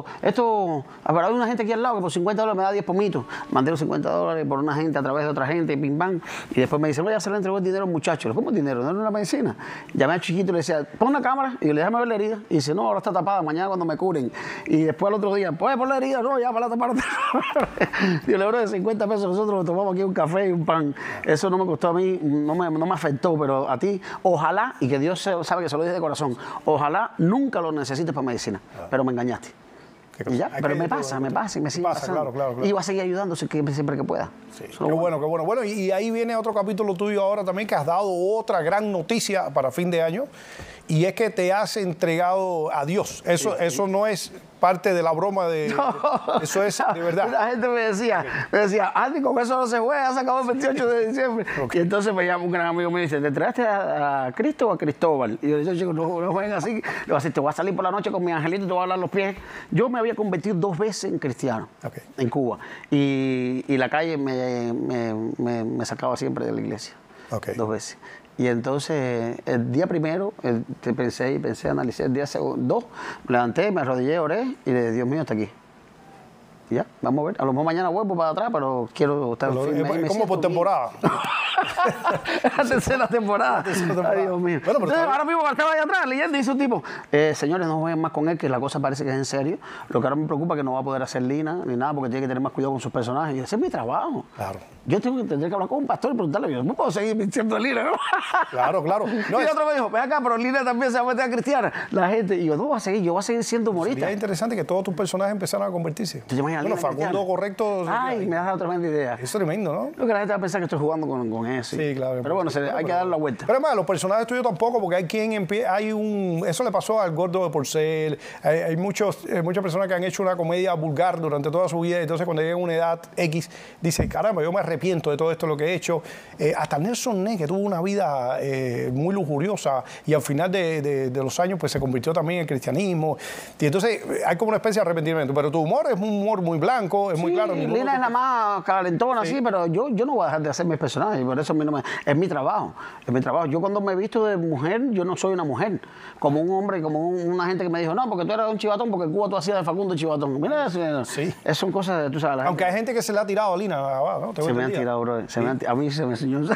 pero hay una gente aquí al lado que por $50 me da 10 pomitos. Mandé los $50 por una gente a través de otra gente, pim pam. Y después me dice, voy a hacerle entregó el dinero al muchacho. ¿Cómo dinero? No era una medicina. Llamé al chiquito y le decía, pon una cámara, y yo le dije, déjame ver la herida. Y dice, no, ahora está tapada, mañana cuando me curen. Y después al otro día, pues por la herida, no, ya para la tapar. Yo le bro de 50 pesos, nosotros nos tomamos aquí un café y un pan. Eso no me costó a mí, no me afectó, pero a ti, ojalá, y que Dios sabe que se lo dije de corazón, ojalá nunca lo necesites para medicina, pero me engañaste. Y ya, pero me pasa y me sigue pasando. Claro. Y voy a seguir ayudando siempre que pueda. Sí, qué bueno. Bueno, y ahí viene otro capítulo tuyo ahora también, que has dado otra gran noticia para fin de año, y es que te has entregado a Dios. Eso no es parte de la broma eso es de verdad. La gente me decía, Andy, con eso no se juega, se acabó el 28 de diciembre. Y entonces me llama un gran amigo y me dice, ¿te entregaste a Cristo o a Cristóbal? Y yo le digo, chicos, no jueguen así. Le voy a decir, te voy a salir por la noche con mi angelito y te voy a hablar los pies. Yo me había convertido 2 veces en cristiano en Cuba. Y la calle me sacaba siempre de la iglesia. 2 veces. Y entonces, el día primero, pensé, analicé. El día 2, me levanté, me arrodillé, oré y le dije, Dios mío, está aquí. Y ya, vamos a ver. A lo mejor mañana vuelvo para atrás, pero quiero estar firme. ¿Cómo por temporada? La tercera temporada. Ay, Dios mío. Bueno, entonces, ahora mismo estaba allá atrás leyendo y dice un tipo, señores, no jueguen más con él, que la cosa parece que es en serio. Lo que ahora me preocupa es que no va a poder hacer Lina ni nada, porque tiene que tener más cuidado con sus personajes. Y ese es mi trabajo. Claro. Yo tendré que hablar con un pastor y preguntarle, yo no puedo seguir mintiendo a Lina, ¿no? Claro. No, y otro me dijo, ven acá, pero Lina también se va a meter a cristiana. La gente, y yo no voy a seguir, yo voy a seguir siendo humorista. Sería interesante que todos tus personajes empezaran a convertirse. Bueno, Facundo Correcto. Ay, me has dado tremenda idea. Es tremendo, ¿no? Lo que la gente va a pensar que estoy jugando con eso. Sí, claro. Pero bueno, hay que darle la vuelta. Pero además, los personajes tuyos tampoco, porque hay quien empieza, eso le pasó al Gordo de Porcel. Hay muchas personas que han hecho una comedia vulgar durante toda su vida, y entonces cuando llegan a una edad X, dicen, caramba, yo me arrepiento de todo esto lo que he hecho. Hasta Nelson Ness, que tuvo una vida muy lujuriosa y al final de los años pues se convirtió también en cristianismo. Y entonces hay como una especie de arrepentimiento. Pero tu humor es un humor muy blanco, es muy claro. Lina es la más calentona, sí, pero yo no voy a dejar de hacer mis personajes, y por eso a mí es mi trabajo. Es mi trabajo. Yo cuando me he visto de mujer, yo no soy una mujer. Como un hombre, como una gente que me dijo, no, porque tú eras un chivatón, porque en Cuba tú hacías de Facundo chivatón. Mira, esas son cosas de, tú sabes. Aunque hay gente que se le ha tirado a Lina, ¿no? Se me han tirado, bro. A mí se me enseñó. En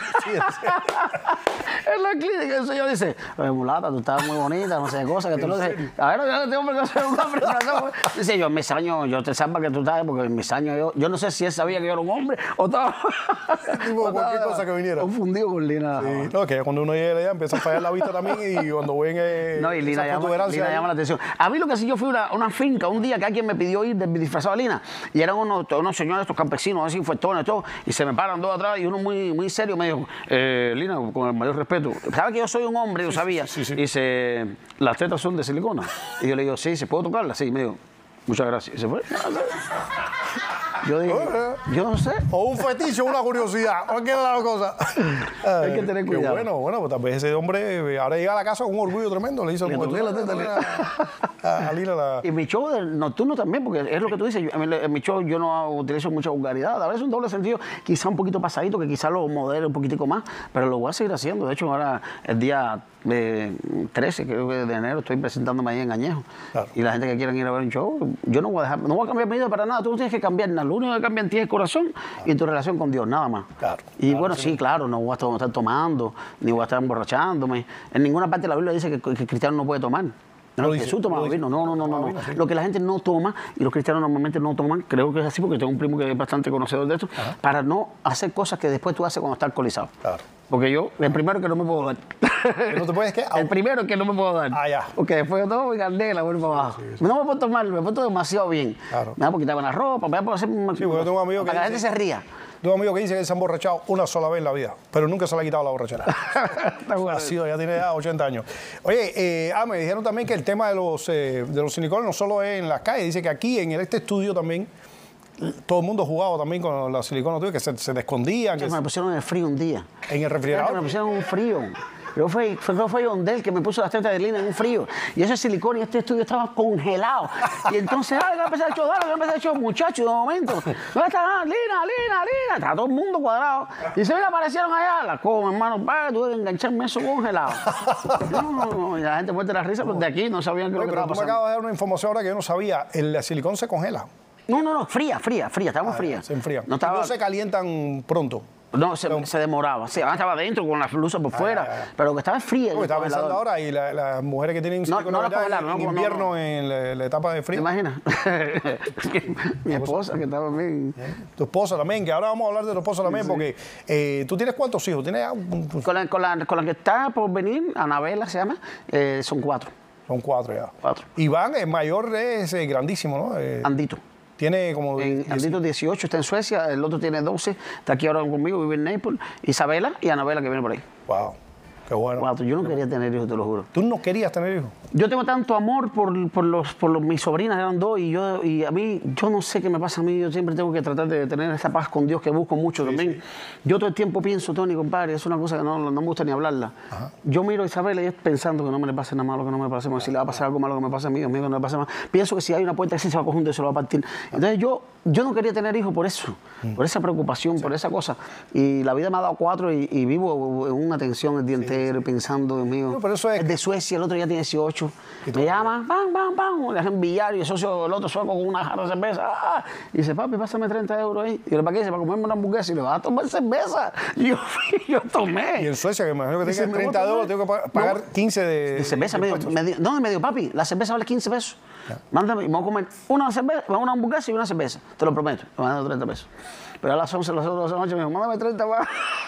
la clínica el señor dice, mulata, tú estás muy bonita, no sé qué cosa, que tú lo dices. A ver, yo tengo que hacer un hombre. Dice yo, en mis años, yo te salva que tú estás, porque en mis años yo no sé si él sabía que yo era un hombre o estaba. Cualquier cosa que viniera. Confundido con Lina. Sí. No, que cuando uno llega allá empieza a fallar la vista también, y cuando ven. No, y Lina llama la atención. A mí lo que sí, yo fui a una finca un día que alguien me pidió ir disfrazado a Lina, y eran unos señores, estos campesinos, así fuertones, todo, y se me paran dos atrás, y uno muy serio me dijo, Lina, con el mayor respeto, ¿sabe que yo soy un hombre? Yo sabía. Y dice, las tetas son de silicona. Y yo le digo, sí, ¿se puede tocarlas? Sí, y me dijo, muchas gracias. Y se fue. Yo dije, yo no sé. O un fetiche o una curiosidad. Cualquiera de las dos cosas. Hay que tener cuidado. Bueno, pues tal vez ese hombre ahora llega a la casa con un orgullo tremendo. Le hizo a Lina. Y mi show nocturno también, porque es lo que tú dices. En mi show yo no utilizo mucha vulgaridad. A veces un doble sentido, quizá un poquito pasadito, que quizá lo modele un poquitico más, pero lo voy a seguir haciendo. De hecho, ahora el día 13, creo que de enero, estoy presentándome ahí en Añejo. Claro. Y la gente que quiera ir a ver un show, yo no voy a cambiar mi vida para nada. Tú no tienes que cambiar nada. Lo único que cambia en ti es el corazón y en tu relación con Dios, nada más. Bueno, sí, claro, no voy a estar tomando, ni voy a estar emborrachándome. En ninguna parte de la Biblia dice que el cristiano no puede tomar. No, Jesús tomaba vino. No. Lo que la gente no toma, y los cristianos normalmente no toman, creo que es así, porque tengo un primo que es bastante conocedor de esto, para no hacer cosas que después tú haces cuando estás alcoholizado. Claro. Porque yo, el primero que no me puedo dar. ¿No te puedes qué? El primero que no me puedo dar. Porque después yo tomo mi candela, vuelvo para abajo. No me puedo tomar, me puedo demasiado bien. Claro. Me da por quitarme la ropa, me da por hacer. Sí, porque yo tengo un amigo que para que la gente se ría. Tengo un amigo que dice que él se ha emborrachado una sola vez en la vida, pero nunca se le ha quitado la borrachera. Ha sido, ya tiene 80 años. Oye, me dijeron también que el tema de los silicones no solo es en las calles, dice que aquí en este estudio también todo el mundo jugaba también con las siliconas, que se escondían. Me pusieron en el frío un día. ¿En el refrigerador? Me pusieron un frío. Pero fue Yondel que me puso las tetas de Lina en un frío. Y ese silicón y este estudio estaba congelado. Y entonces, yo empecé a echar, muchachos, de momento. ¿Dónde está? Lina. Está todo el mundo cuadrado. Y se me aparecieron allá. La como, hermano, tuve que engancharme eso congelado. No, y la gente muerte la risa, porque de aquí no sabían qué lo que estaba pasando. Tú me acabas de dar una información ahora que yo no sabía. El silicón se congela. No, fría, estábamos frías. Se enfría. No se calientan pronto. No, se demoraba. Sí, estaba adentro con las luces por fuera, pero que estaba fría. Estaba pensando ahora, y las mujeres que tienen silicona en invierno, en la etapa de frío. ¿Te imaginas? Mi esposa, que estaba bien. Tu esposa también, que ahora vamos a hablar de tu esposa también, porque ¿tú tienes cuántos hijos? ¿Tienes Con la que está por venir, Anabela se llama, son 4. Son 4 ya. 4. Iván, el mayor, es grandísimo, ¿no? Andito. Tiene como... Andito 18, está en Suecia, el otro tiene 12, está aquí ahora conmigo, vive en Naples. Isabela y Anabela que viene por ahí. Wow. Qué bueno. 4. Yo no quería tener hijos, te lo juro. ¿Tú no querías tener hijos? Yo tengo tanto amor por mis sobrinas, eran 2, y a mí, yo no sé qué me pasa a mí, yo siempre tengo que tratar de tener esa paz con Dios que busco mucho también. Yo todo el tiempo pienso, Tony, compadre, es una cosa que no me gusta ni hablarla. Ajá. Yo miro a Isabela y es pensando que no me le pase nada malo, que no me pase malo, si le va a pasar algo malo que me pase a mí, Dios mío, que no le pase más. Pienso que si hay una puerta que se va a coger, se lo va a partir. Entonces yo no quería tener hijos por eso, por esa preocupación, por esa cosa. Y la vida me ha dado 4 y vivo en una tensión el día entero pensando, Dios mío. No, pero eso es... El de Suecia, el otro ya tiene 18. Me llama, ¡pam! Le dejan billar y el socio, el otro sueco con una jarra de cerveza. Y dice, papi, pásame 30 euros ahí. Y yo, ¿para qué? Para comerme una hamburguesa. Y le va a tomar cerveza. Y yo tomé. Y en Suecia, que me imagino que tenga 30 euros, tengo que pagar 15 de cerveza. Me dijo, papi, la cerveza vale 15 pesos. Ya. Mándame, y me voy a comer una hamburguesa y una cerveza. Te lo prometo. Me van a dar 30 pesos. Pero a las 11, las 12 de la noche me dijo, mándame 30 más.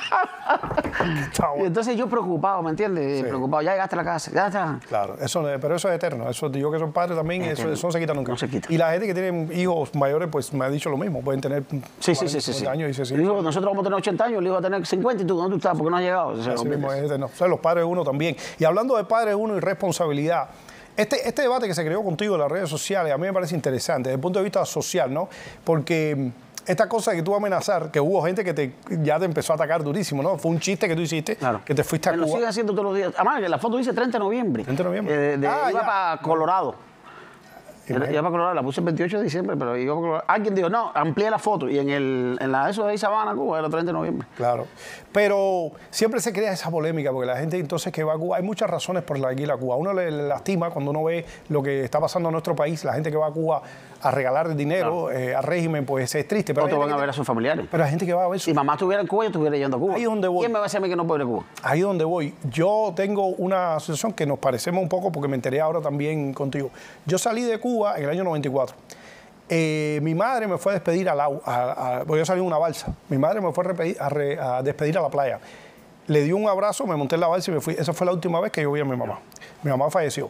Y entonces yo preocupado, ¿me entiendes? Sí. Preocupado, ya llegaste a la casa, ya está. Claro, pero eso es eterno. Eso, yo que soy padre también, eso no se quita nunca. No se quita. Y la gente que tiene hijos mayores, pues me ha dicho lo mismo. Pueden tener 40 años y se siguen. Nosotros vamos a tener 80 años, el hijo va a tener 50 y tú, ¿dónde tú estás? ¿Por qué no has llegado? Así mismo es eterno. O sea, los padres uno también. Y hablando de padres uno y responsabilidad, este debate que se creó contigo en las redes sociales a mí me parece interesante desde el punto de vista social, ¿no? Porque esta cosa que tú amenazar, que hubo gente que ya te empezó a atacar durísimo, ¿no? Fue un chiste que tú hiciste, claro, que te fuiste a Cuba. Lo siguen haciendo todos los días. Además, la foto dice 30 de noviembre. 30 de noviembre. Iba para Colorado. Iba para Colorado, la puse el 28 de diciembre, pero iba para Colorado. Alguien dijo, no, amplié la foto. Y en eso de ahí Sabana, Cuba, era el 30 de noviembre. Claro. Pero siempre se crea esa polémica, porque la gente entonces que va a Cuba, hay muchas razones por las que ir a Cuba. Uno le lastima cuando uno ve lo que está pasando en nuestro país, la gente que va a Cuba a regalar dinero al régimen, pues es triste. Pero otros van a ver a sus familiares. Pero hay gente que va a ver Si mamá estuviera en Cuba, yo estuviera yendo a Cuba. Ahí es donde voy. ¿Quién me va a decir a mí que no puedo ir a Cuba? Ahí es donde voy. Yo tengo una asociación que nos parecemos un poco, porque me enteré ahora también contigo. Yo salí de Cuba en el año 94. Mi madre me fue a despedir porque yo salí en una balsa. Mi madre me fue a despedir a la playa. Le di un abrazo, me monté en la balsa y me fui. Esa fue la última vez que yo vi a mi mamá. Mi mamá falleció.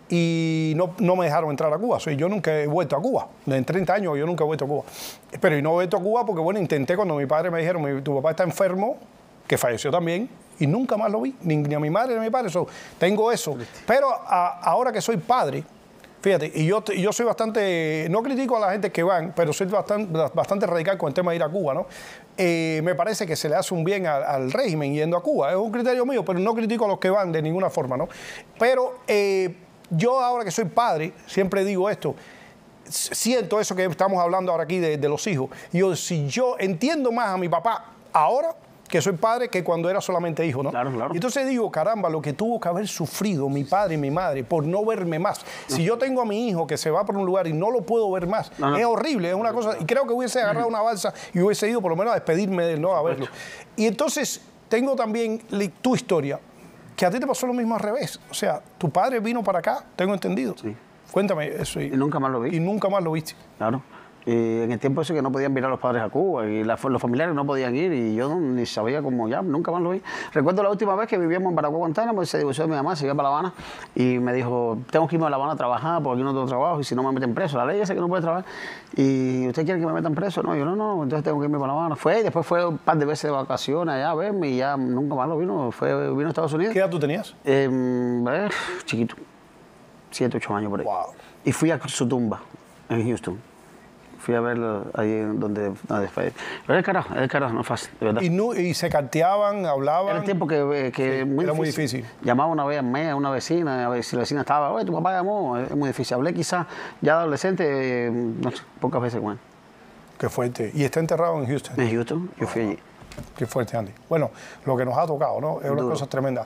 Y no me dejaron entrar a Cuba. Yo nunca he vuelto a Cuba. En 30 años yo nunca he vuelto a Cuba. Pero no he vuelto a Cuba porque, bueno, intenté cuando mi padre me dijeron, tu papá está enfermo, que falleció también, y nunca más lo vi, ni a mi madre ni a mi padre. Tengo eso. Pero ahora que soy padre, fíjate, y yo soy bastante, no critico a la gente que van, pero soy bastante radical con el tema de ir a Cuba, ¿no? Me parece que se le hace un bien al régimen yendo a Cuba. Es un criterio mío, pero no critico a los que van de ninguna forma, ¿no? Pero yo ahora que soy padre, siempre digo esto, siento eso que estamos hablando ahora aquí de los hijos. Si yo entiendo más a mi papá ahora que soy padre que cuando era solamente hijo, ¿no? Claro, claro. Y entonces digo, caramba, lo que tuvo que haber sufrido mi padre y mi madre por no verme más. Si yo tengo a mi hijo que se va por un lugar y no lo puedo ver más, es horrible, es una cosa. Y creo que hubiese agarrado una balsa y hubiese ido por lo menos a despedirme de él, no a verlo. Y entonces tengo también tu historia, que a ti te pasó lo mismo al revés. O sea, tu padre vino para acá, tengo entendido. Sí. Cuéntame eso. Y nunca más lo vi. Y nunca más lo viste. Claro. En el tiempo ese que no podían mirar a los padres a Cuba y los familiares no podían ir y yo ni sabía cómo ya, nunca más lo vi. Recuerdo la última vez que vivíamos en Baracoa, Guantánamo, se divorció de mi mamá, se iba para La Habana y me dijo, tengo que irme a La Habana a trabajar porque aquí no tengo trabajo y si no me meten preso. La ley es que no puede trabajar. ¿Y usted quiere que me metan preso? No, yo no, entonces tengo que irme para La Habana. Fue y después fue un par de veces de vacaciones allá a verme y ya nunca más lo vino. Vino a Estados Unidos. ¿Qué edad tú tenías? Chiquito, 7, 8 años por ahí. Wow. Y fui a su tumba en Houston. Fui a verlo ahí donde fue. Pero es el carajo, no es fácil, de verdad. ¿Y se carteaban, hablaban? Era el tiempo que sí, era muy difícil. Llamaba una vez al mes a una vecina, a ver si la vecina estaba, oye, tu papá llamó, es muy difícil. Hablé quizás ya de adolescente, no sé, pocas veces con él. Qué fuerte. ¿Y está enterrado en Houston? En Houston, yo fui allí. Qué fuerte, Andy. Bueno, lo que nos ha tocado, ¿no? Es una cosa tremenda.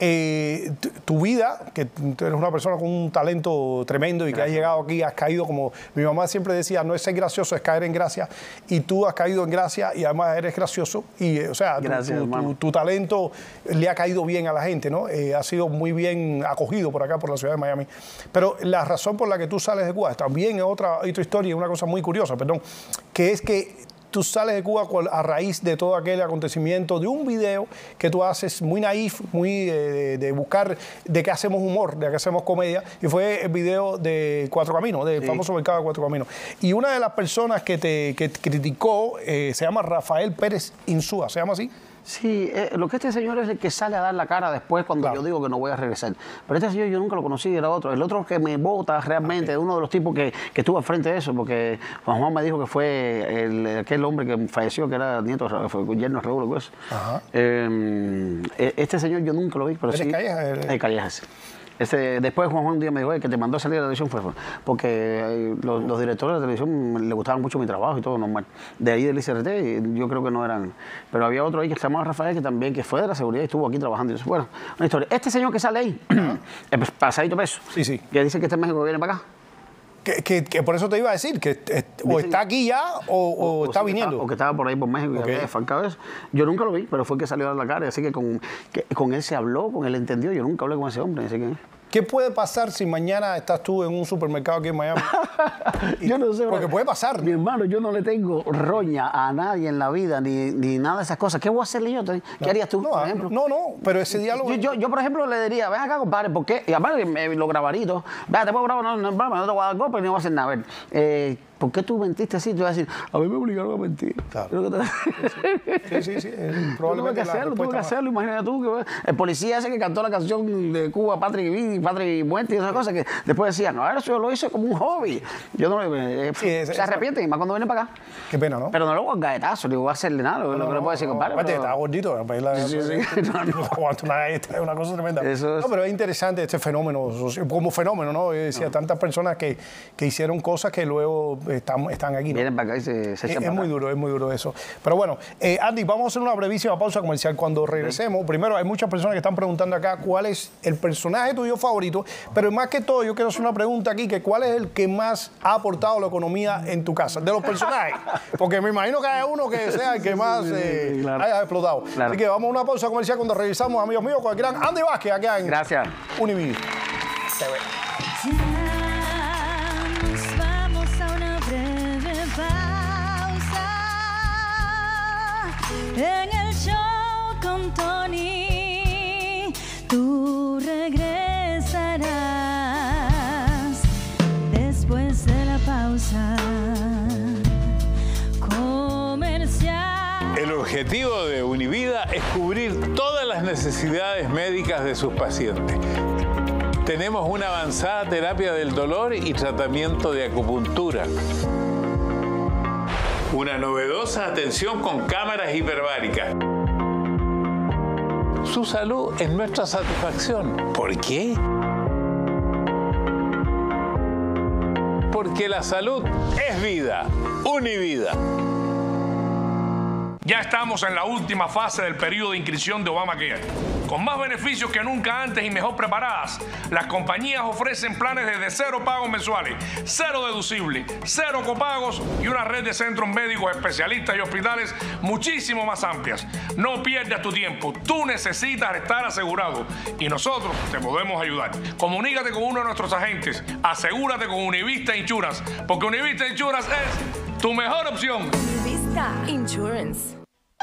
Tu vida, que tú eres una persona con un talento tremendo y que has llegado aquí, has caído como... Mi mamá siempre decía, no es ser gracioso, es caer en gracia. Y tú has caído en gracia y además eres gracioso. Y, o sea, tu talento le ha caído bien a la gente, ¿no? Ha sido muy bien acogido por acá, por la ciudad de Miami. Pero la razón por la que tú sales de Cuba también es otra historia, una cosa muy curiosa, perdón, que es que tú sales de Cuba a raíz de todo aquel acontecimiento, de un video que tú haces muy naif, muy de buscar de que hacemos humor, de que hacemos comedia, y fue el video de Cuatro Caminos, del famoso mercado de Cuatro Caminos. Y una de las personas que te criticó se llama Rafael Pérez Insúa, ¿se llama así? Sí, lo que este señor es el que sale a dar la cara después cuando yo digo que no voy a regresar. Pero este señor yo nunca lo conocí, era otro. El otro que me vota realmente, uno de los tipos que estuvo al frente de eso, porque Juan me dijo que fue aquel hombre que falleció, que era nieto, fue yerno de Raúl, eso. Este señor yo nunca lo vi, pero sí. Callejas. Después Juan un día me dijo que te mandó a salir de la televisión fue porque los directores de la televisión le gustaban mucho mi trabajo y todo normal. De ahí del ICRT yo creo que no eran. Pero había otro ahí que se llamaba Rafael que también que fue de la seguridad y estuvo aquí trabajando. Bueno, una historia. Este señor que sale ahí, el pasadito peso, que dice que está en México, que viene para acá. Que por eso te iba a decir, que o está aquí ya o está viniendo. O que estaba por ahí por México y había desfalcado eso. Yo nunca lo vi, pero fue que salió a dar la cara. Así que con él se habló, con él entendió. Yo nunca hablé con ese hombre. Así que... ¿Qué puede pasar si mañana estás tú en un supermercado aquí en Miami? Yo no sé. Porque puede pasar. Mi hermano, yo no le tengo roña a nadie en la vida, ni nada de esas cosas. ¿Qué voy a hacerle yo? ¿Qué harías tú, por ejemplo? No, pero ese diálogo... Yo, por ejemplo, le diría, ven acá, compadre, ¿por qué? Y aparte, lo grabarito. Vea, te puedo grabar, no te voy a dar golpe ni voy a hacer nada. A ver, ¿por qué tú mentiste así? Tú vas a decir, a mí me obligaron a mentir. Claro. Sí. Probablemente tuve que hacerlo. Imagínate tú, que el policía ese que cantó la canción de Cuba, Patria y Muerte y esas cosas, que después decían, no, eso yo lo hice como un hobby. Yo no se arrepienten, y más cuando vienen para acá. Qué pena, ¿no? Pero no le voy a galletazo, ni voy a hacerle nada. Lo que le puedo decir, compadre. Aparte, está gordito. No aguanto nada, es una cosa tremenda. No, pero es interesante este fenómeno, como fenómeno, ¿no? Yo decía, tantas personas que hicieron cosas que luego están aquí, ¿no? Vienen para acá y se echan para acá. Es muy duro eso. Pero bueno, Andy, vamos a hacer una brevísima pausa comercial. Cuando regresemos, primero hay muchas personas que están preguntando acá cuál es el personaje tuyo favorito, pero más que todo yo quiero hacer una pregunta aquí, que cuál es el que más ha aportado la economía en tu casa, de los personajes, porque me imagino que haya uno que sea el que más haya explotado. Claro. Así que vamos a una pausa comercial cuando regresamos, amigos míos, con el gran Andy Vázquez acá en Univision TV. Vamos a una breve pausa en el show con Tony. Tú regresarás después de la pausa comercial. El objetivo de Univida es cubrir todas las necesidades médicas de sus pacientes. Tenemos una avanzada terapia del dolor y tratamiento de acupuntura. Una novedosa atención con cámaras hiperbáricas. Su salud es nuestra satisfacción. ¿Por qué? Porque la salud es vida. Univida. Ya estamos en la última fase del periodo de inscripción de Obamacare. Con más beneficios que nunca antes y mejor preparadas, las compañías ofrecen planes desde 0 pagos mensuales, 0 deducible, 0 copagos y una red de centros médicos, especialistas y hospitales muchísimo más amplias. No pierdas tu tiempo, tú necesitas estar asegurado y nosotros te podemos ayudar. Comunícate con uno de nuestros agentes, asegúrate con Univista Insurance, porque Univista Insurance es tu mejor opción. Univista Insurance.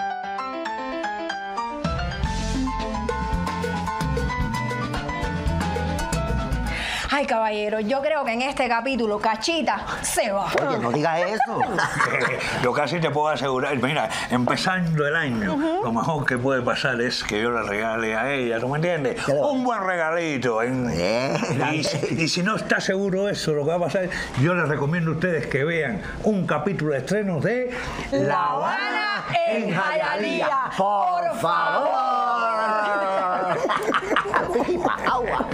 Ay, caballero, yo creo que en este capítulo Cachita se va. Oye, no digas eso. Lo que así te puedo asegurar, mira, empezando el año, lo mejor que puede pasar es que yo le regale a ella, ¿tú me entiendes? Un buen regalito. Y si no está seguro eso, lo que va a pasar, yo les recomiendo a ustedes que vean un capítulo de estrenos de La Habana en Hialeah. Por favor. Agua.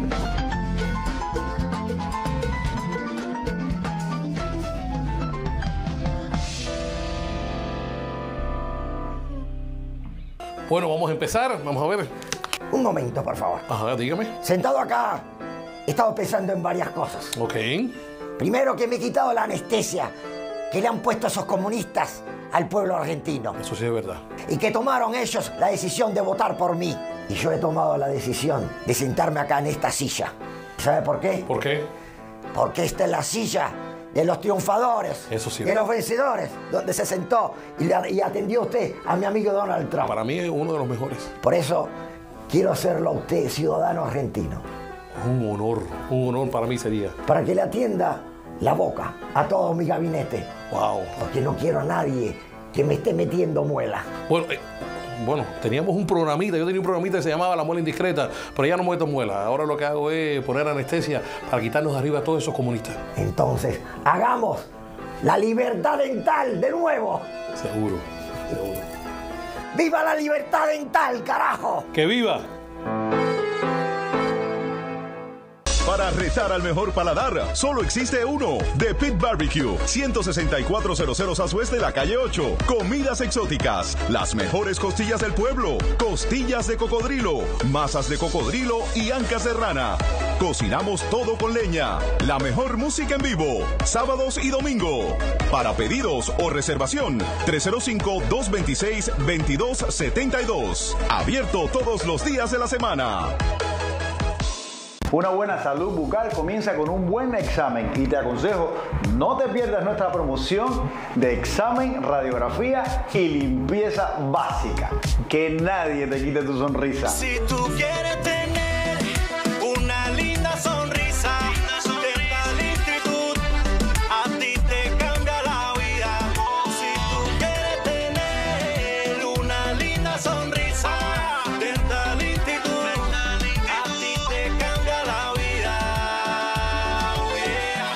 Bueno, vamos a empezar. Vamos a ver. Un momento, por favor. Ajá, dígame. Sentado acá, he estado pensando en varias cosas. Ok. Primero, que me he quitado la anestesia que le han puesto esos comunistas al pueblo argentino. Eso sí es verdad. Y que tomaron ellos la decisión de votar por mí. Y yo he tomado la decisión de sentarme acá en esta silla. ¿Sabe por qué? ¿Por qué? Porque esta es la silla de los triunfadores, Eso sí. de los vencedores, donde se sentó y atendió usted a mi amigo Donald Trump. Para mí es uno de los mejores. Por eso quiero hacerlo a usted, ciudadano argentino, Un honor para mí sería. para que le atienda la boca a todo mi gabinete. Wow. Porque no quiero a nadie que me esté metiendo muela. Bueno, teníamos un programita, yo tenía un programita que se llamaba La Muela Indiscreta, pero ya no meto muela. Ahora lo que hago es poner anestesia para quitarnos de arriba a todos esos comunistas. Entonces, hagamos la libertad dental de nuevo. Seguro. ¡Viva la libertad dental, carajo! ¡Que viva! Para retar al mejor paladar, solo existe uno. The Pit Barbecue, 16400 Southwest de la calle 8. Comidas exóticas, las mejores costillas del pueblo, costillas de cocodrilo, masas de cocodrilo y ancas de rana. Cocinamos todo con leña. La mejor música en vivo, sábados y domingo. Para pedidos o reservación, 305-226-2272. Abierto todos los días de la semana. Una buena salud bucal comienza con un buen examen y te aconsejo no te pierdas nuestra promoción de examen, radiografía y limpieza básica. Que nadie te quite tu sonrisa. Si tú quieres tener una linda sonrisa, Dental Institute a ti te cambia la vida. Si tú quieres tener una linda sonrisa, Dental Institute a ti te cambia la vida. Oh, yeah.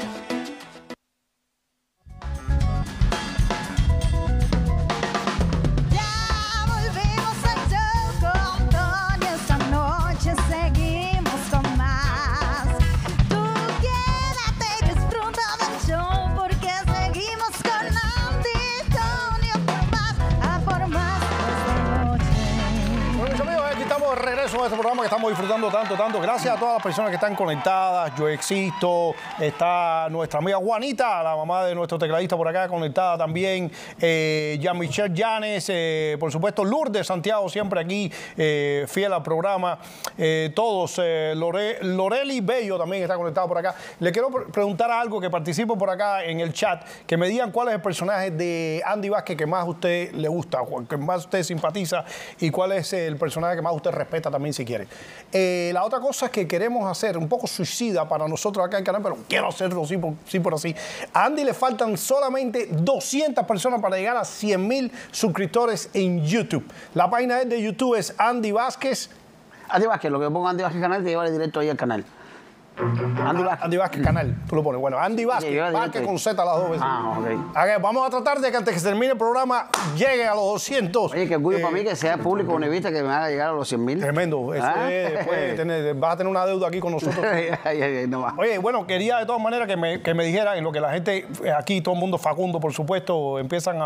Ya volvimos al show con Tony. Esta noche seguimos con más. Tú quédate y disfruta del show porque seguimos con Andy y Tony. A por más esta noche. Bueno, mis amigos, aquí estamos de regreso a este programa que estamos disfrutando tanto. Gracias a todas las personas que están conectadas. Yo existo. Está nuestra amiga Juanita, la mamá de nuestro tecladista por acá, conectada también. Jean-Michel Llanes, por supuesto, Lourdes Santiago, siempre aquí, fiel al programa. Todos, Loreli Bello también está conectado por acá. Le quiero preguntar algo que participo por acá en el chat, que me digan cuál es el personaje de Andy Vázquez que más a usted le gusta, que más usted simpatiza y cuál es el personaje que más usted respeta también si quiere. La otra cosa es que queremos hacer un poco suicida para nosotros acá en el canal, pero quiero hacerlo sí por así. A Andy le faltan solamente 200 personas para llegar a 100,000 suscriptores en YouTube. La página de YouTube es Andy Vázquez. Andy Vázquez, lo que pongo Andy Vázquez canal te lleva directo ahí al canal. Andy Vázquez canal, tú lo pones. Bueno, Andy Vázquez, Vázquez con Z las dos veces. Ok. A ver, vamos a tratar de que antes que se termine el programa llegue a los 200. Oye, qué orgullo para mí que sea público Univista que me haga llegar a los 100,000. Tremendo. Eso es, después vas a tener una deuda aquí con nosotros. No va. Oye, bueno, quería de todas maneras que me dijeran en lo que la gente, aquí todo el mundo, Facundo, por supuesto, empiezan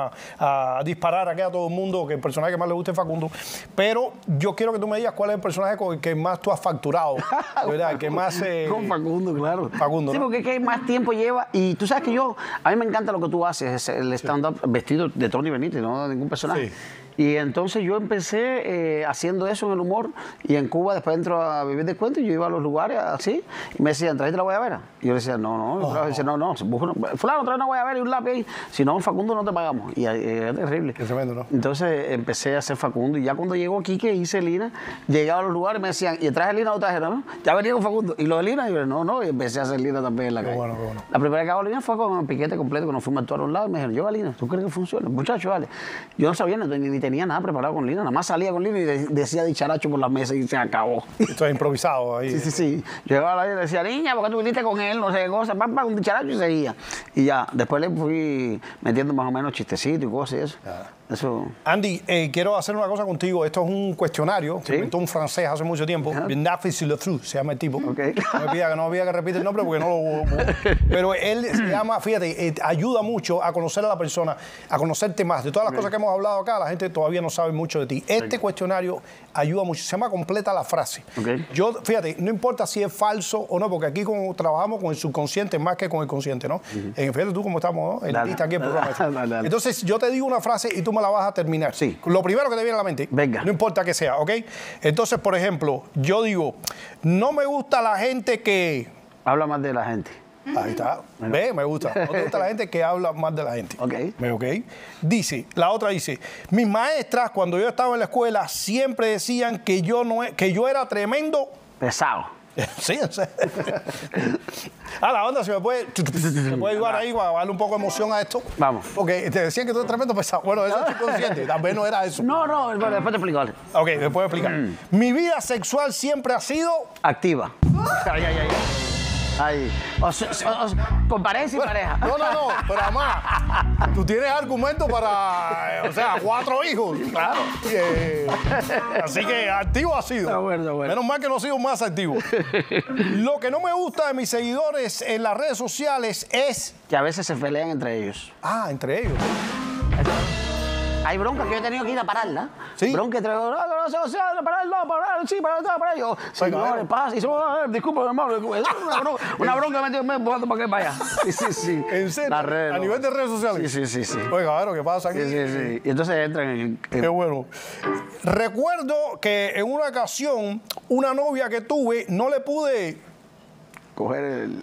a disparar aquí a todo el mundo, que el personaje que más le guste es Facundo. Pero yo quiero que tú me digas cuál es el personaje con el que más tú has facturado. ¿Verdad? El que más... Con Facundo, claro. Facundo, sí, ¿no? porque es que más tiempo lleva. Y tú sabes que a mí me encanta lo que tú haces, el stand-up vestido de Tony Benítez, no de ningún personaje. Sí. Y entonces yo empecé haciendo eso en el humor. Y en Cuba después entro a vivir de cuento y yo iba a los lugares así. Y me decían, ¿trajiste la guayabera? Y yo decía, no. Y decía, no. Fulano, trae una guayabera y un lápiz ahí. Si no, Facundo no te pagamos. Y era terrible. Qué tremendo, ¿no? Entonces empecé a hacer Facundo. Y ya cuando llegó Quique, hice Lina. Llegaba a los lugares y me decían, ¿y traje Lina o traje? No, ya venía con Facundo. Y lo de Lina, y yo, no. Y empecé a hacer Lina también en la calle. Bueno. La primera que hago Lina fue con el piquete completo, que nos fuimos a actuar a un lado. Y me dijeron, yo, Lina, ¿tú crees que funciona? Muchacho, vale. Yo no sabía, ni tenía nada preparado con Lina, nada más salía con Lina y decía dicharacho por la mesa y se acabó. Esto es improvisado ahí. Sí. Llegaba a la y le decía, niña, ¿por qué tú viniste con él? No sé qué cosa, un dicharacho y seguía. Y ya, después le fui metiendo más o menos chistecitos y cosas y eso. Eso. Andy, quiero hacer una cosa contigo. Esto es un cuestionario que inventó un francés hace mucho tiempo. Nafis Le Fru, se llama el tipo. Okay. No me pida que repite el nombre porque no lo... Pero él se llama, fíjate, ayuda mucho a conocer a la persona, a conocerte más. De todas las cosas que hemos hablado acá, la gente todavía no sabe mucho de ti. Este cuestionario ayuda mucho. Se llama Completa la frase. Yo, fíjate, no importa si es falso o no, porque aquí trabajamos con el subconsciente más que con el consciente, ¿no? Fíjate tú cómo estamos, ¿no? El artista aquí en el programa. Entonces, yo te digo una frase y tú me la vas a terminar. Sí. Lo primero que te viene a la mente. Venga. No importa que sea, ¿ok? Entonces, por ejemplo, yo digo, no me gusta la gente que... Habla más de la gente. Ahí está. Ve, me gusta. No te gusta la gente que habla más de la gente. Ok. Ok. Dice, la otra dice, mis maestras cuando yo estaba en la escuela siempre decían que yo era tremendo. Pesado. Sí, o sea. La onda, se me puede ayudar ahí para darle un poco de emoción a esto. Vamos. Porque te decían que tú eres tremendo pesado. Bueno, eso estoy consciente. Tal vez no era eso. No, bueno, después te explico. Ok, después explicar. Mi vida sexual siempre ha sido activa. Ay. Con pareja y pareja. No, pero además, tú tienes argumento para, 4 hijos. Claro. Así que activo ha sido. Está bueno. Menos mal que no ha sido más activo. Lo que no me gusta de mis seguidores en las redes sociales es... que a veces se pelean entre ellos. Entre ellos. Hay broncas que yo he tenido que ir a pararla. Sí. Bronca entre parar. Yo, señores, pasa. Y disculpa, hermano. Una bronca me estoy empujando para que vaya. Sí. ¿En serio? ¿A nivel de redes sociales? Sí. Oiga, a ver, ¿qué pasa aquí? Sí. Y entonces entran en... Qué bueno. Recuerdo que en una ocasión, una novia que tuve, no le pude... coger el...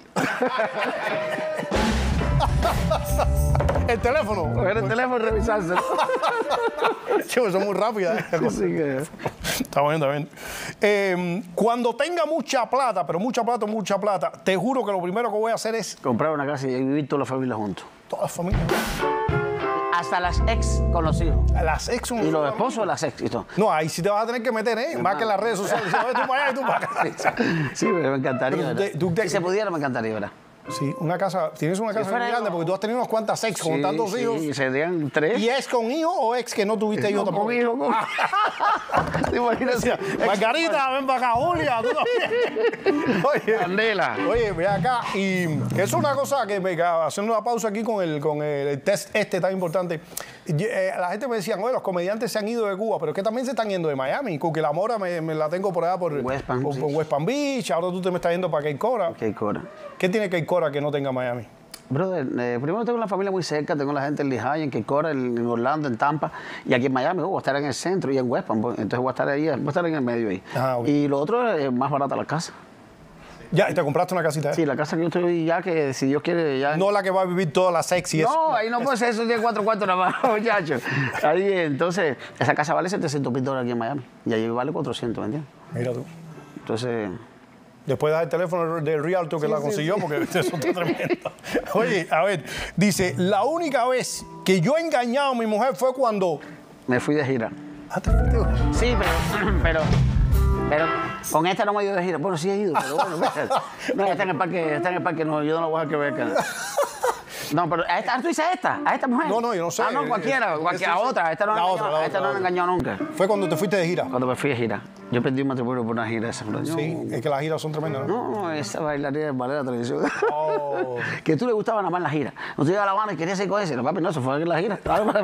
el teléfono. Coger el teléfono y revisárselo. Chico, son muy rápidas. Está bien. Cuando tenga mucha plata, pero mucha plata, te juro que lo primero que voy a hacer es... comprar una casa y vivir toda la familia juntos. Toda la familia. Hasta las ex con los hijos. Las ex son... Y los esposos de las ex y todo. No, ahí sí te vas a tener que meter, ¿eh? Más que en las redes sociales. Tú para allá y tú para acá. Sí, me encantaría. Si se pudiera, me encantaría, ¿verdad? Sí, una casa, tienes una casa muy grande porque tú has tenido unas cuantas ex con tantos hijos. Sí, serían 3. ¿Y ex con hijos o ex que no tuviste hijos tampoco? Con hijos, ¿Te imaginas? Margarita, ven para acá, Julia, tú también. Oye, Candela. Oye, ve acá, y es una cosa que me haciendo una pausa aquí con el test tan importante. La gente me decía, oye, los comediantes se han ido de Cuba, pero que también se están yendo de Miami. Porque la Mora me la tengo por allá por West Palm Beach. Ahora tú te me estás yendo para Cape Coral. ¿Qué tiene Cape Coral que no tenga Miami? Brother, primero tengo una familia muy cerca, tengo la gente en Lehigh, en Cape Coral, en Orlando, en Tampa, y aquí en Miami, voy a estar en el centro y en West Palm, entonces voy a estar ahí, voy a estar en el medio ahí. Y lo otro es más barata la casa. ¿Ya? ¿Y te compraste una casita? Sí, la casa que yo estoy ya, que si Dios quiere ya... No la que va a vivir toda la sexy. No, ahí no puede ser, eso tiene 4 cuartos nada más, muchachos. Ahí, entonces, esa casa vale $700,000 aquí en Miami, y allí vale 400, ¿me entiendes? Mira tú. Entonces... Después da el teléfono de Rialto que la consiguió, porque eso está tremendo. Oye, a ver, dice, la única vez que yo he engañado a mi mujer fue cuando... me fui de gira. ¿Te fuiste? Sí, pero con esta no me he ido de gira. Bueno, sí he ido, pero bueno. No, está en el parque, no, yo no lo voy a que ver acá. No, pero a esta, ¿tú dices a esta mujer? No, yo no sé. No, cualquiera, a otra. Esta no la he engañado nunca. ¿Fue cuando te fuiste de gira? Cuando me fui de gira. Yo perdí un matrimonio por una gira esa. Sí, es que las giras son tremendas, ¿no? No, esa bailarina del ballet de la televisión. Que tú le gustaba nada más la gira. No te iba a La Habana y querías ir con ese. No, papi, no, eso fue en la gira.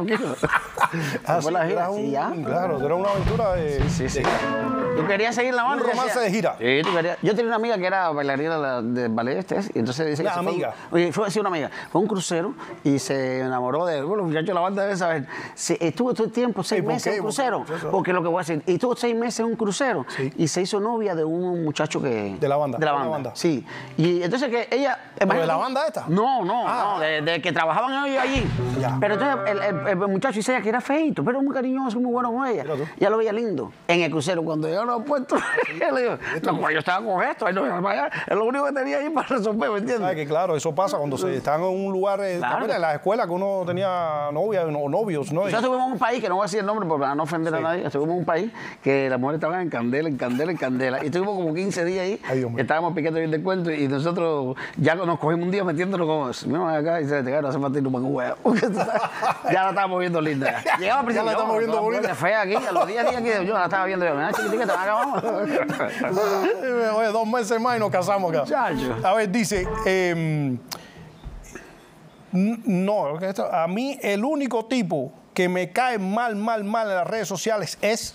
Fue la gira, sí, ya. Claro, era una aventura de... Sí. ¿Tú querías seguir La Habana? Un romance de gira. Sí, tú querías. Yo tenía una amiga que era bailarina del ballet y entonces dice que... ¿Una amiga? Fue una amiga. Fue un crucero y se enamoró de... Bueno, los muchachos de la banda deben saber. Estuvo todo el tiempo, 6 meses en un crucero. Porque lo que voy a decir, y estuvo 6 meses en un crucero y se hizo novia de un muchacho que... ¿De la banda? De la banda, sí. Y entonces que ella... ¿De la banda esta? No, de que trabajaban ellos allí. Ya. Pero entonces el muchacho dice ella que era feito, pero muy cariñoso, muy bueno con ella. Ya lo veía lindo. En el crucero, cuando llegaron al puerto, él le dijo, no, yo estaba con esto, es lo único que tenía ahí para resolver, ¿me entiendes? ¿Sabes que claro, eso pasa cuando se están en un lugar, claro, en la escuela, que uno tenía novia o novios, ¿no? Nosotros estuvimos en un país, que no voy a decir el nombre para no ofender a nadie, estuvimos en un país que las mujeres estaban en candela, y estuvimos como 15 días ahí, estábamos piqueando bien de cuento, y nosotros ya nos cogimos un día metiéndonos como, mira acá, y se te cae, no hace falta ir un huevo. Ya la estábamos viendo linda. Llegaba al principio, ya la estamos viendo bonita. Fea aquí, a los 10 días que yo la estaba viendo, mira, chiquitica, te acabamos. Oye, 2 meses más y nos casamos acá. Chacho. A ver, dice, no, a mí el único tipo que me cae mal en las redes sociales es...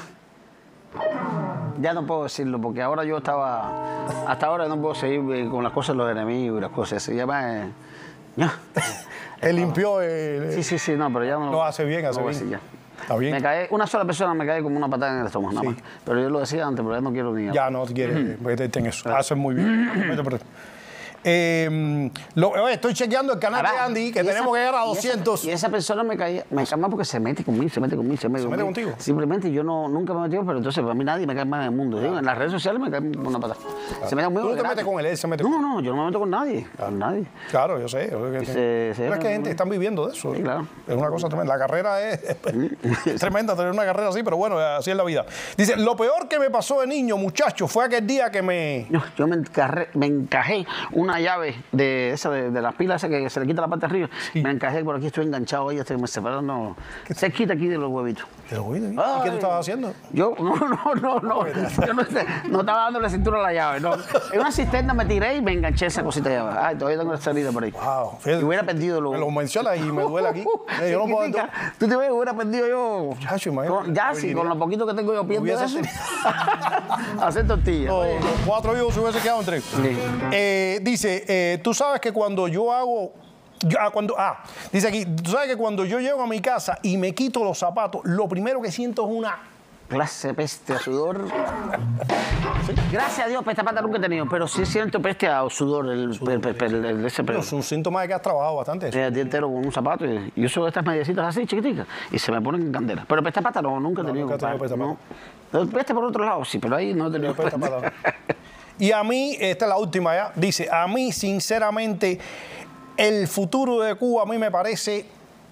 Ya no puedo decirlo, porque ahora yo estaba... Hasta ahora no puedo seguir con las cosas de los enemigos y las cosas así. Ya más... Él limpió... Sí, no, pero ya no... No, hace bien. Ya. Está bien. Me cae, una sola persona me cae como una patada en el estómago, nada más. Pero yo lo decía antes, pero ya no quiero ni... Ya no quieres meterte en eso. Haces muy bien. Oye, estoy chequeando el canal de Andy, que tenemos que llegar a 200. Y esa persona me cae mal porque se mete conmigo, se mete contigo. Simplemente yo nunca me he metido, pero entonces para mí nadie me cae mal en el mundo. Digo, en las redes sociales me cae una patada. Se mete conmigo. ¿Tú no te metes con él? Él se mete con él. No, yo no me meto con nadie. Con nadie. Claro, yo sé. Pero es que hay gente que están viviendo de eso. Sí, claro. Es una cosa tremenda. La carrera es tremenda tener una carrera así, pero bueno, así es la vida. Dice, lo peor que me pasó de niño, muchacho, fue aquel día que yo me encajé una llave de las pilas esa que se le quita la parte de arriba. Sí. Me encajé por aquí, estoy enganchado ahí hasta que me separaron. Se quita aquí de los huevitos. ¿De los huevitos? ¿Qué tú estabas haciendo? Yo yo no estaba dándole cintura a la llave. No. En una cisterna me tiré y me enganché esa cosita de llave. Ay, todavía tengo la salida por ahí. Wow. Y hubiera perdido me lo mencionas y me duele aquí. Yo no puedo. Tú te ves, hubiera perdido yo. Muchacho, con lo poquito que tengo yo pierdo eso. Hacer tortillas. Los 4 hijos se hubiese quedado en 3. Sí. Dice, tú sabes que cuando yo hago... dice aquí, tú sabes que cuando yo llego a mi casa y me quito los zapatos, lo primero que siento es una... clase de peste a sudor. ¿Sí? Gracias a Dios, peste a pata nunca he tenido, pero sí siento peste a sudor. Es un síntoma de que has trabajado bastante. El día entero con un zapato y yo uso estas mediecitas así, chiquiticas, y se me ponen en candela. Pero peste a pata nunca he tenido. Nunca he tenido peste a pata. Peste por otro lado, sí, pero ahí no he tenido peste a pata. Y a mí, esta es la última ya, dice, a mí sinceramente el futuro de Cuba a mí me parece...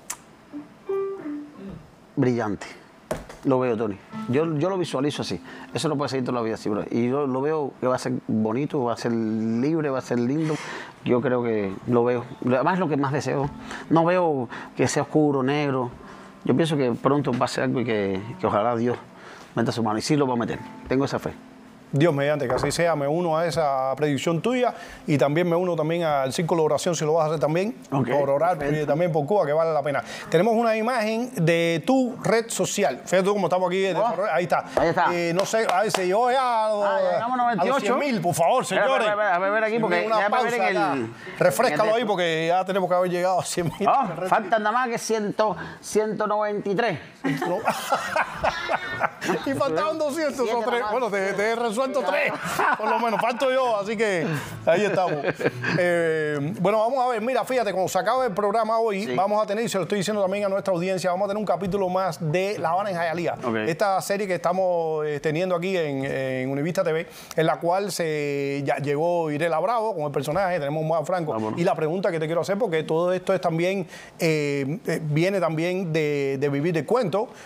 brillante. Lo veo, Tony. Yo lo visualizo así. Eso no puede seguir toda la vida así, bro. Y yo lo veo que va a ser bonito, va a ser libre, va a ser lindo. Yo creo que lo veo. Además es lo que más deseo. No veo que sea oscuro, negro. Yo pienso que pronto va a ser algo y que ojalá Dios meta su mano. Y sí lo va a meter. Tengo esa fe. Dios mediante, que así sea, me uno a esa predicción tuya y también me uno también al círculo de oración, si lo vas a hacer también, por orar también por Cuba, que vale la pena. Tenemos una imagen de tu red social. Fíjate tú cómo estamos aquí. Ahí está. Ahí está. No sé, a ver, se llegó ya a los 100.000, por favor, señores. A ver aquí, porque una pausa refréscalo ahí, porque ya tenemos que haber llegado a 100.000. Faltan nada más que 193. Y faltaban 200 o 3. Bueno, te he resuelto 3, por lo menos. Falto yo, así que ahí estamos. Bueno, vamos a ver. Mira, fíjate, cuando se acabe el programa hoy, vamos a tener, y se lo estoy diciendo también a nuestra audiencia, vamos a tener un capítulo más de La Habana en Hialeah. Esta serie que estamos teniendo aquí en Univista TV, en la cual ya llegó Irela Bravo con el personaje, tenemos más Franco. Y la pregunta que te quiero hacer, porque todo esto es también, viene también de Vivir del Cuento, o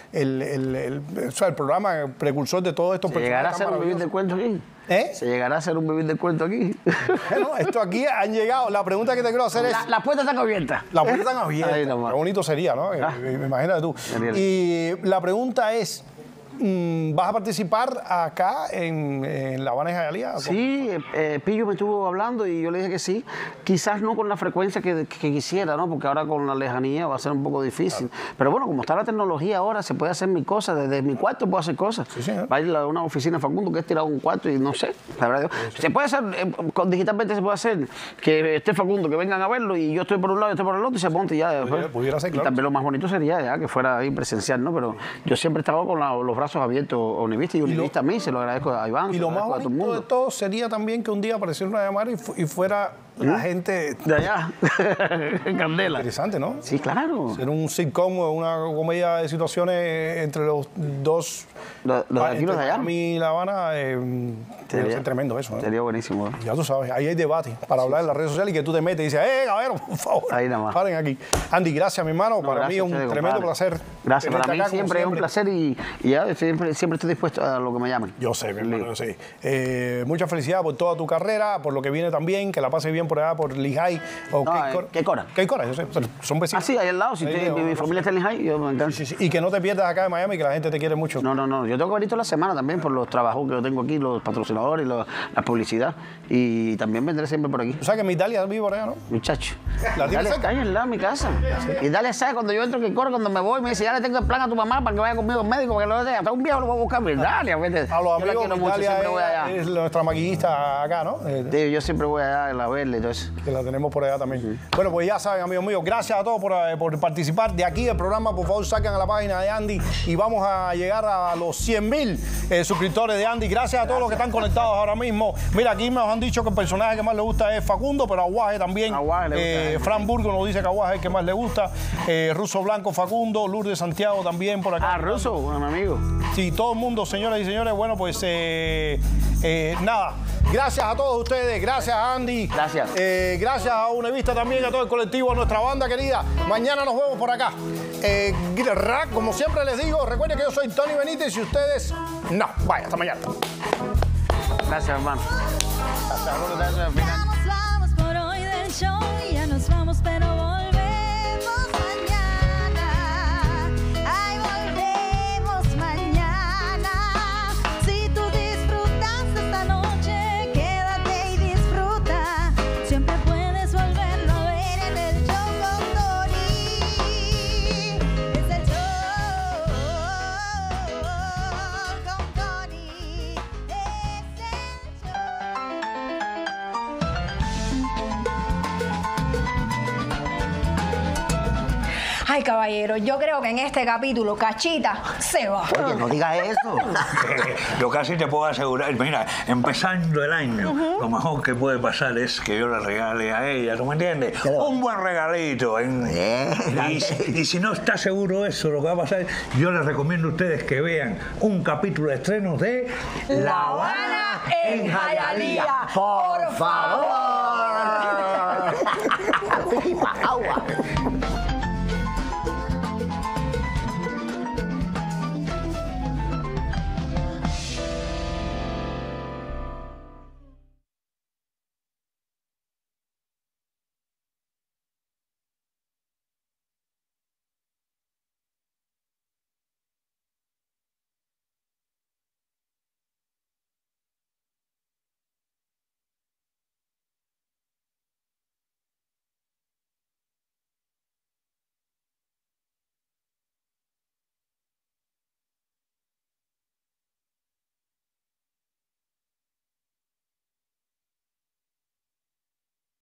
sea, el programa precursor de todo esto. ¿Llegará a ser un Vivir del Cuento aquí? ¿Se llegará a hacer un Vivir del Cuento aquí? Bueno, esto aquí han llegado. La pregunta que te quiero hacer es... Las puertas están abiertas. Las puertas están abiertas. Qué bonito sería, ¿no? Imagínate tú. Y la pregunta es... ¿vas a participar acá en La Habana en Hialeah? Sí, Pillo me estuvo hablando y yo le dije que sí. Quizás no con la frecuencia que quisiera, ¿no? Porque ahora con la lejanía va a ser un poco difícil. Claro. Pero bueno, como está la tecnología ahora, se puede hacer mil cosas. Desde mi cuarto puedo hacer cosas. Sí, va a ir a una oficina Facundo que es tirado un cuarto y no sé. La verdad, se puede hacer, digitalmente se puede hacer que esté Facundo, que vengan a verlo y yo estoy por un lado y estoy por el otro y se monte ya. Pudiera ser, claro. Y también lo más bonito sería ya que fuera ahí presencial, ¿no? Pero yo siempre he estado con los brazos abiertos a Univista y Univista a mí, se lo agradezco a Iván. Y lo más bonito de todo sería también que un día apareciera una llamada y fuera la gente de allá, en candela. Interesante, ¿no? Sí, claro. Ser un sitcom, una comedia de situaciones entre los dos. Los de aquí y los de allá. A mí La Habana, sería tremendo eso. Sería buenísimo. Ya tú sabes, ahí hay debate para hablar en las redes sociales y que tú te metes y dices, cabrón, por favor. Ahí nada más. Paren aquí. Andy, gracias, mi hermano. Para mí es un tremendo placer. Gracias, para mí siempre es un placer y ya siempre estoy dispuesto a lo que me llamen. Yo sé, mi hermano, yo sé. Mucha felicidad por toda tu carrera, por lo que viene también, que la pases bien por allá, por Lehigh. ¿Qué Cora? ¿Qué Cora? Yo sé, son vecinos. Ah, sí, ahí al lado. Si mi familia está en Lehigh, yo me encanta. Sí. Y que no te pierdas acá en Miami, que la gente te quiere mucho. No. Yo tengo que venir toda la semana también por los trabajos que yo tengo aquí, los patrocinadores, la publicidad. Y también vendré siempre por aquí. O sea que mi Italia vive por allá, ¿no? Muchacho. ¿La tienes cerca? Está ahí al lado de mi casa. ¿Sí? Y Dalia sabe cuando yo entro que Cora, cuando me voy, me dice, ya le tengo el plan a tu mamá para que vaya conmigo al médico, porque hasta un viejo lo voy a buscar. Dalia, a los amigos, Dalia es nuestra maquillista acá, ¿no? Yo siempre voy allá a verla, verla y todo eso. Que la tenemos por allá también. Bueno, pues ya saben, amigos míos, gracias a todos por participar de aquí del programa. Por favor, saquen a la página de Andy y vamos a llegar a los 100,000 suscriptores de Andy. Gracias a todos los que están conectados ahora mismo. Mira, aquí nos han dicho que el personaje que más le gusta es Facundo, pero Aguaje también. Aguaje le gusta. Fran Burgo nos dice que Aguaje es el que más le gusta. Ruso Blanco, Facundo, Lourdes Santiago también por acá. Ah, Ruso, un amigo. Sí, todo el mundo, señoras y señores. Bueno, pues nada. Gracias a todos ustedes, gracias a Andy. Gracias. Gracias a Unevista también, a todo el colectivo, a nuestra banda querida. Mañana nos vemos por acá. Como siempre les digo, recuerden que yo soy Tony Benítez y ustedes no. Vaya, hasta mañana. Gracias, hermano. Vamos por hoy del show, ya nos vamos, pero volvemos mañana. Ay, volvemos mañana. Si tú disfrutaste esta noche, quédate y disfruta. Siempre puedes volverlo a ver en el show con Tony. Es el show con Tony. Ay, caballero, yo creo que en este capítulo Cachita se va. Oye, no digas eso. Lo que así te puedo asegurar, mira, empezando el año, lo mejor que puede pasar es que yo le regale a ella, ¿tú me entiendes? Un buen regalito. Y si no está seguro eso, lo que va a pasar, yo les recomiendo a ustedes que vean un capítulo de estrenos de La Habana en Hialeah. Por favor. Agua.